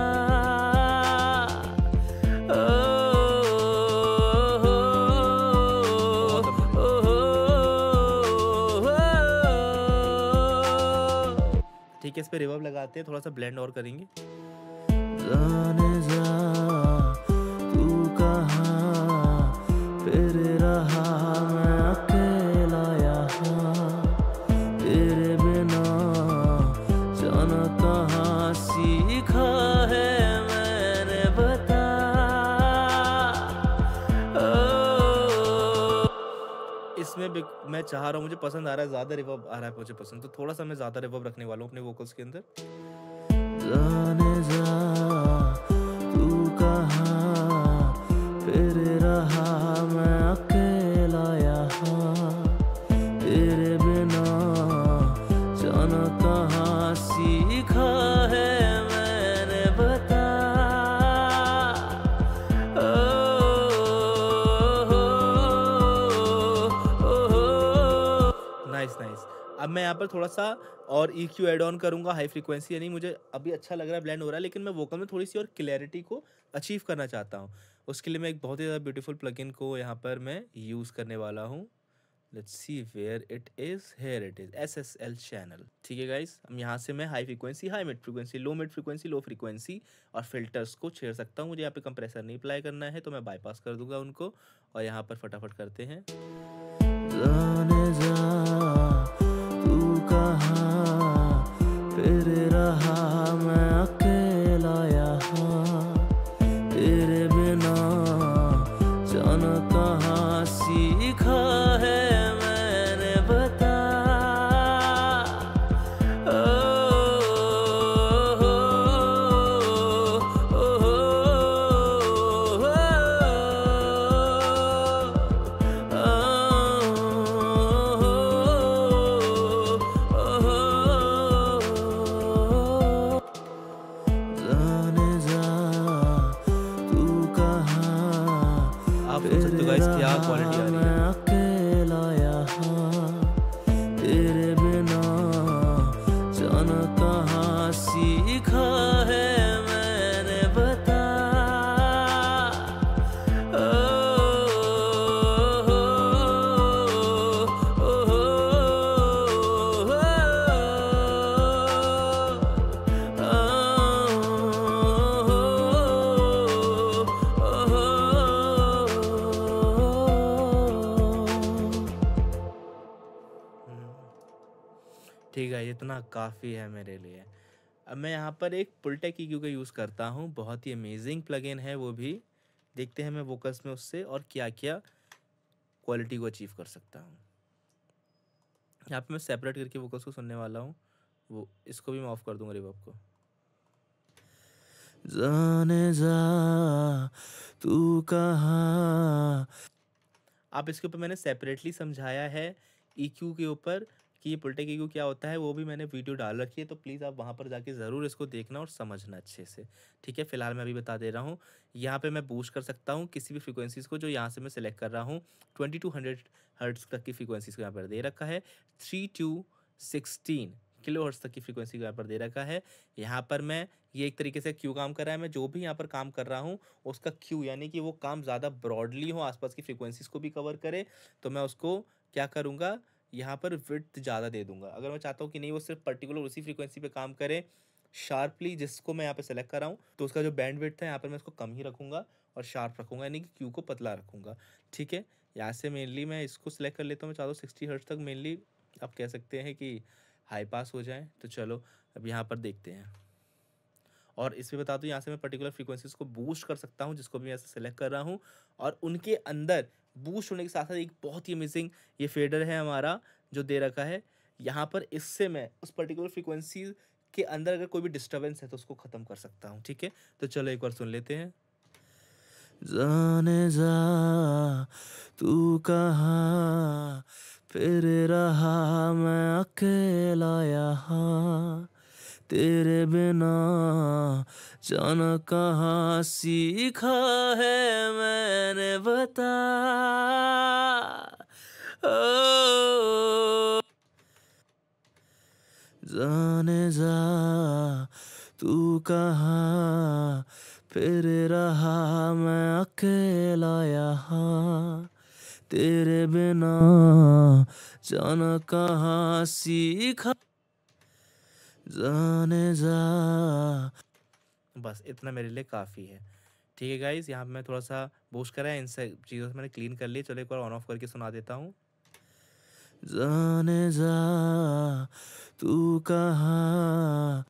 ठीक है, इस पे रिवर्ब लगाते हैं, थोड़ा सा ब्लेंड और करेंगे। जाने जा तू कहाँ, फिर रहा मैं अकेला यहाँ। तेरे बिना जाना कहाँ सीखा है मैंने बता। इसमें मैं चाह रहा हूँ, मुझे पसंद आ रहा है, ज़्यादा रिवर्ब आ रहा है मुझे पसंद, तो थोड़ा सा मैं ज़्यादा रिवर्ब रखने वाला हूँ अपने वोकल्स के अंदर। जाने जा तू कहाँ, फिर रहा मैं अकेला यहाँ। तेरे बिना जाना कहाँ सीखा है मैंने बता। Nice nice. अब मैं यहाँ पर थोड़ा सा और EQ ऐड ऑन करूँगा, हाई फ्रीक्वेंसी, यानी मुझे अभी अच्छा लग रहा है, ब्लेंड हो रहा है, लेकिन मैं वोकल में थोड़ी सी और क्लैरिटी को अचीव करना चाहता हूँ। उसके लिए मैं एक बहुत ही ज़्यादा ब्यूटीफुल प्लगइन को यहाँ पर मैं यूज़ करने वाला हूँ। Let's see where it is, here it is, SSL channel. ठीक है गाइस, हम यहाँ से मैं high frequency, high mid frequency, low mid frequency, low frequency और फिल्टर्स को छेड़ सकता हूँ। मुझे यहाँ पे कंप्रेसर नहीं अप्लाई करना है, तो मैं बाईपास कर दूंगा उनको, और यहाँ पर फटाफट करते हैं। जाने जा तू कहाँ, है मैंने बता। ओ, हो, ओ, हो, जाने जा तू कहाँ, आप सुन सकते हो गाइस क्या क्वालिटी आ रही मैं है। अकेला यहाँ तेरे बिना, जाना कहाँ सीखा है मैंने बता। ओ, हो, ओ, हो, ठीक है, इतना काफ़ी है मेरे लिए। अब मैं यहाँ पर एक पुलटेक ईक्यू का यूज़ करता हूँ, बहुत ही अमेजिंग प्लगइन है वो भी। देखते हैं मैं वोकल्स में उससे और क्या-क्या क्वालिटी को अचीव कर सकता हूँ। यहाँ पे मैं सेपरेट करके वोकल्स को सुनने वाला हूँ। वो इसको भी मैं ऑफ कर दूँगा रिवर्ब को। जाने जा तू कहाँ। आप इसके ऊपर मैंने सेपरेटली समझाया है ईक्यू के ऊपर कि ये पुलटेक ईक्यू क्या होता है, वो भी मैंने वीडियो डाल रखी है, तो प्लीज़ आप वहाँ पर जाके ज़रूर इसको देखना और समझना अच्छे से। ठीक है, फिलहाल मैं अभी बता दे रहा हूँ। यहाँ पे मैं बूस्ट कर सकता हूँ किसी भी फ्रीक्वेंसीज़ को जो यहाँ से मैं सेलेक्ट कर रहा हूँ। 2200 हर्ट्ज़ तक की फ्रीक्वेंसीज़ को यहाँ पर दे रखा है। 3 to 16 किलोहर्ट्ज़ तक की फ्रीक्वेंसी को यहाँ पर दे रखा है। यहाँ पर मैं ये एक तरीके से क्यू काम कर रहा है, मैं जो भी यहाँ पर काम कर रहा हूँ उसका क्यू यानी कि वो काम ज़्यादा ब्रॉडली हो, आसपास की फ्रीक्वेंसीज़ को भी कवर करे, तो मैं उसको क्या करूँगा, यहाँ पर विड्थ ज़्यादा दे दूँगा। अगर मैं चाहता हूँ कि नहीं वो सिर्फ पर्टिकुलर उसी फ्रीक्वेंसी पे काम करे शार्पली, जिसको मैं यहाँ पे सेलेक्ट कर रहा हूँ, तो उसका जो बैंडविड्थ है यहाँ पर मैं इसको कम ही रखूँगा और शार्प रखूँगा, यानी कि क्यू को पतला रखूँगा। ठीक है, यहाँ से मेनली मैं इसको सेलेक्ट कर लेता हूँ। मैं चाहता हूँ 60 हर्ट्ज़ तक मेनली आप कह सकते हैं कि हाई पास हो जाए। तो चलो अब यहाँ पर देखते हैं। और इसमें बता दूँ यहाँ से मैं पर्टिकुलर फ्रीक्वेंसीज़ को बूस्ट कर सकता हूँ, जिसको भी मैं ऐसे सेलेक्ट कर रहा हूँ, और उनके अंदर बूस्ट होने के साथ-साथ एक बहुत ही अमेजिंग ये फेडर है हमारा जो दे रखा है। यहाँ पर इससे मैं उस पर्टिकुलर फ्रीक्वेंसी के अंदर अगर कोई भी डिस्टर्बेंस है तो उसको ख़त्म कर सकता हूँ। ठीक है? तो चलो एक बार सुन लेते हैं। जाने जा तू कहाँ, फिर रहा मैं अकेला यहाँ तेरे बिना, जाना कहाँ सीखा है मैंने बता। ओ, जाने जा तू कहाँ, फिर रहा मैं अकेला यहाँ तेरे बिना, जाना कहाँ सीखा। जाने जा। बस इतना मेरे लिए काफ़ी है। ठीक है गाइज़, यहाँ पे मैं थोड़ा-सा बूस्ट करा है, इन सब चीज़ों से मैंने क्लीन कर ली। चलो एक बार ऑन ऑफ करके सुना देता हूँ। जाने जा तू कहाँ,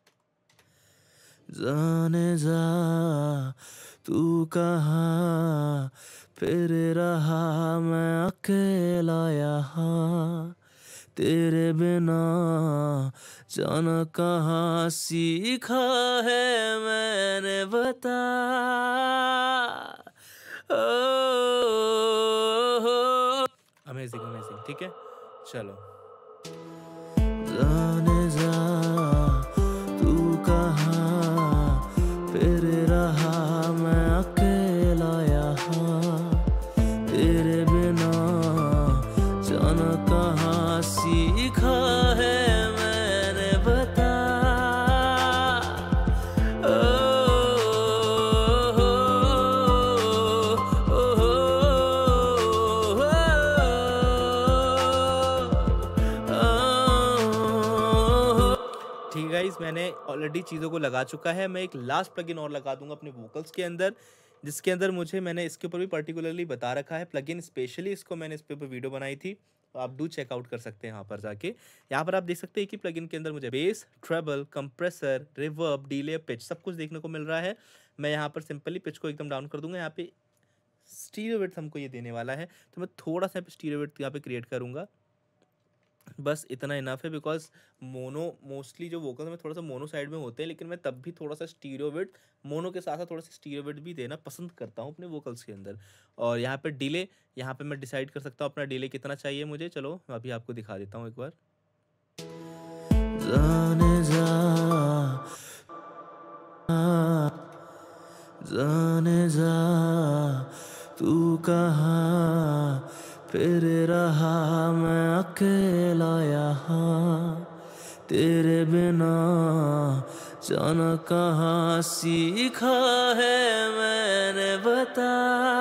जाने जा तू कहाँ, फिर रहा मैं अकेला यहाँ तेरे बिना, जाना कहाँ सीखा है मैंने बता। Oh, amazing, amazing. ठीक है? चलो। जाने जा तू कहाँ, फिर रहा मैं अकेला यहाँ तेरे बिना, जाना कहाँ सीखा है मैंने बता। ओ, हो, ओ, हो, ठीक है गाइज़, मैंने ऑलरेडी चीज़ों को लगा चुका है। मैं एक लास्ट प्लगइन और लगा दूँगा अपने वोकल्स के अंदर, जिसके अंदर मैंने इसके ऊपर भी पर्टिकुलरली बता रखा है प्लगइन, स्पेशली इसको मैंने इस पे ऊपर वीडियो बनाई थी, तो आप डू चेक आउट कर सकते हैं यहाँ पर जाके। यहाँ पर आप देख सकते हैं कि प्लगइन के अंदर मुझे bass, treble, compressor, reverb, delay, pitch सब कुछ देखने को मिल रहा है। मैं यहाँ पर सिंपली पिच को एकदम डाउन कर दूँगा। यहाँ पे स्टीरियो विड्थ हमको ये देने वाला है, तो मैं थोड़ा सा स्टीरियो विड्थ यहाँ पे क्रिएट करूँगा। बस इतना इनफ है, बिकॉज मोनो मोस्टली जो वोकल्स में थोड़ा सा मोनो साइड में होते हैं, लेकिन मैं तब भी थोड़ा सा स्टीरियो विड्थ मोनो के साथ साथ थोड़ा सा स्टीरियो विड्थ भी देना पसंद करता हूँ अपने वोकल्स के अंदर। और यहाँ पे डिले, यहाँ पे मैं डिसाइड कर सकता हूँ अपना डिले कितना चाहिए मुझे। चलो मैं अभी आपको दिखा देता हूँ एक बार। जाने जा जाने जा तू कहाँ, फिर रहा मैं अकेला यहाँ, तेरे बिना जाना कहाँ सीखा है मैंने, बता।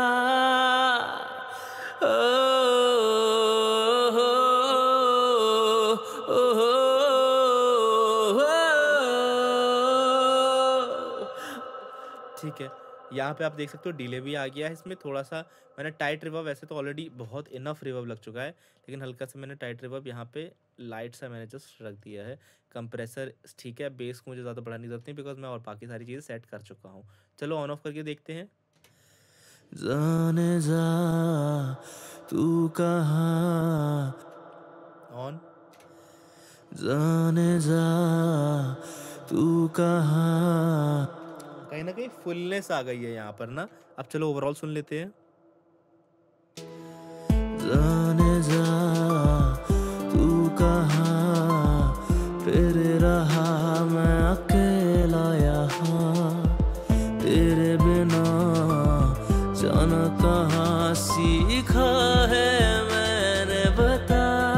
ठीक है, यहाँ पे आप देख सकते हो डिले भी आ गया है इसमें थोड़ा सा। मैंने टाइट रिवर्ब, वैसे तो ऑलरेडी बहुत इनफ रिवर्ब लग चुका है, लेकिन हल्का सा मैंने टाइट रिवर्ब यहाँ पे लाइट सा मैंने जस्ट रख दिया है। कंप्रेसर ठीक है, बेस को मुझे ज़्यादा बढ़ाने की जरूरत नहीं, बिकॉज मैं और बाकी सारी चीज़ें सेट कर चुका हूँ। चलो ऑन ऑफ करके देखते हैं। जाने जा तू कहाँ, ऑन। जाने जा तू कहाँ, कहीं ना कहीं फुलनेस आ गई है यहाँ पर ना। अब चलो ओवरऑल सुन लेते हैं। जाने जा तू कहाँ, फिर रहा मैं अकेला यहाँ, तेरे बिना जाना कहाँ सीखा है मैंने, बता।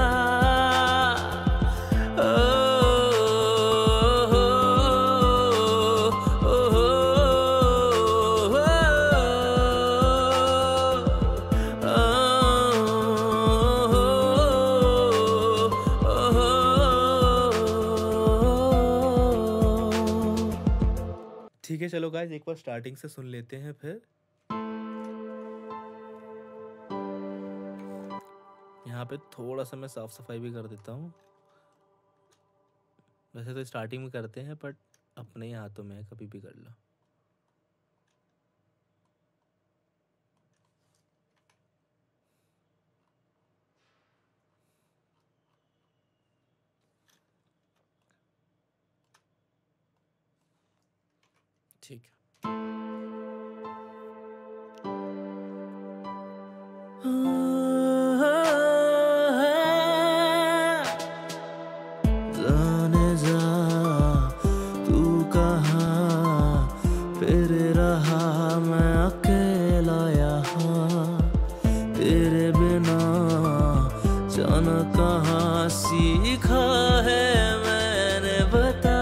ठीक है, चलो गाइस एक बार स्टार्टिंग से सुन लेते हैं फिर। यहाँ पे थोड़ा सा मैं साफ सफाई भी कर देता हूँ। वैसे तो स्टार्टिंग में करते हैं, बट अपने ही हाथों में है, कभी भी कर लो। ठीक है। जाने जा तू कहाँ, फिर रहा मैं अकेला यहाँ, तेरे बिना जाना कहाँ सीखा है मैंने, बता।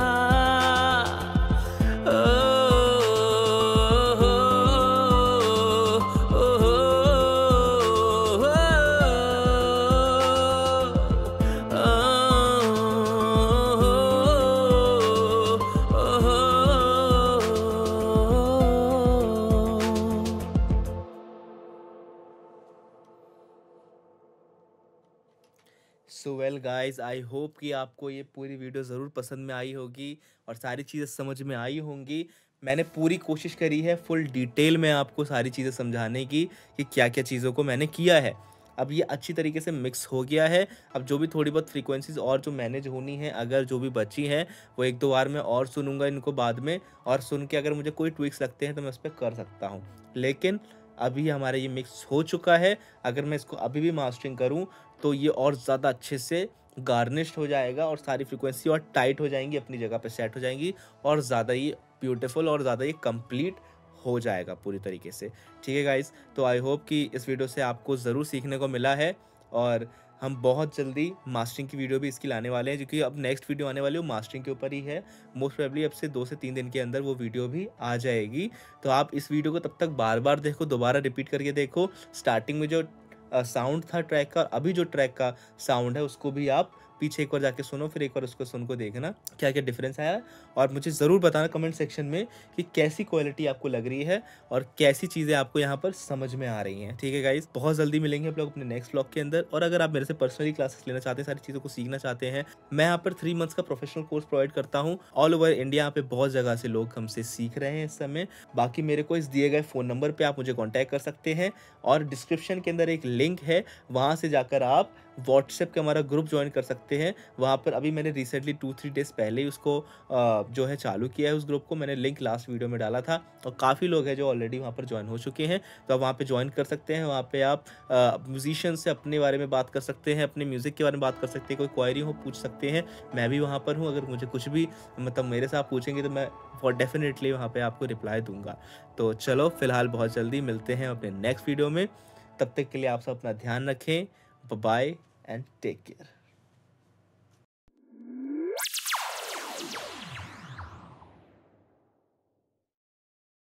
So well guys, I hope कि आपको ये पूरी वीडियो ज़रूर पसंद में आई होगी और सारी चीज़ें समझ में आई होंगी। मैंने पूरी कोशिश करी है फुल डिटेल में आपको सारी चीज़ें समझाने की कि क्या क्या चीज़ों को मैंने किया है। अब ये अच्छी तरीके से मिक्स हो गया है। अब जो भी थोड़ी बहुत फ्रीक्वेंसीज और जो मैनेज होनी है, अगर जो भी बची हैं, वो एक दो बार मैं और सुनूंगा इनको बाद में, और सुन के अगर मुझे कोई ट्विक्स लगते हैं तो मैं उस पर कर सकता हूँ। लेकिन अभी हमारा ये मिक्स हो चुका है। अगर मैं इसको अभी भी मास्टरिंग करूँ तो ये और ज़्यादा अच्छे से गार्निश्ड हो जाएगा और सारी फ्रीक्वेंसी और टाइट हो जाएंगी, अपनी जगह पे सेट हो जाएंगी, और ज़्यादा ये ब्यूटीफुल और ज़्यादा ये कंप्लीट हो जाएगा पूरी तरीके से। ठीक है गाइस, तो आई होप कि इस वीडियो से आपको ज़रूर सीखने को मिला है, और हम बहुत जल्दी मास्टरिंग की वीडियो भी इसकी लाने वाले हैं, क्योंकि अब नेक्स्ट वीडियो आने वाली है वो मास्टरिंग के ऊपर ही है। मोस्ट प्रोबेबली अब से 2 से 3 दिन के अंदर वो वीडियो भी आ जाएगी। तो आप इस वीडियो को तब तक बार बार देखो, दोबारा रिपीट करके देखो। स्टार्टिंग में जो साउंड था ट्रैक का, अभी जो ट्रैक का साउंड है उसको भी आप पीछे एक बार जाके सुनो, फिर एक बार उसको सुन को देखना क्या क्या डिफरेंस आया, और मुझे ज़रूर बताना कमेंट सेक्शन में कि कैसी क्वालिटी आपको लग रही है और कैसी चीज़ें आपको यहाँ पर समझ में आ रही हैं। ठीक है गाइस, बहुत जल्दी मिलेंगे हम लोग अपने नेक्स्ट व्लॉग के अंदर। और अगर आप मेरे से पर्सनली क्लासेस लेना चाहते हैं, सारी चीज़ों को सीखना चाहते हैं, मैं यहाँ पर 3 मंथ्स का प्रोफेशनल कोर्स प्रोवाइड करता हूँ। ऑल ओवर इंडिया यहाँ पे बहुत जगह से लोग हमसे सीख रहे हैं इस समय। बाकी मेरे को इस दिए गए फ़ोन नंबर पे आप मुझे कॉन्टैक्ट कर सकते हैं, और डिस्क्रिप्शन के अंदर एक लिंक है, वहाँ से जाकर आप व्हाट्सएप का हमारा ग्रुप ज्वाइन कर सकते हैं। वहाँ पर अभी मैंने रिसेंटली 2-3 डेज़ पहले ही उसको जो है चालू किया है। उस ग्रुप को मैंने लिंक लास्ट वीडियो में डाला था, और काफ़ी लोग हैं जो ऑलरेडी वहाँ पर ज्वाइन हो चुके हैं, तो आप वहाँ पे ज्वाइन कर सकते हैं। वहाँ पे आप म्यूजिशियन से अपने बारे में बात कर सकते हैं, अपने म्यूज़िक के बारे में बात कर सकते हैं, कोई क्वेरी हो पूछ सकते हैं। मैं भी वहाँ पर हूँ, अगर मुझे कुछ भी मतलब मेरे से आप पूछेंगे तो मैं फॉर डेफिनेटली वहाँ पे आपको रिप्लाई दूंगा। तो चलो फिलहाल बहुत जल्दी मिलते हैं अपने नेक्स्ट वीडियो में। तब तक के लिए आप सब अपना ध्यान रखें। Bye and take care.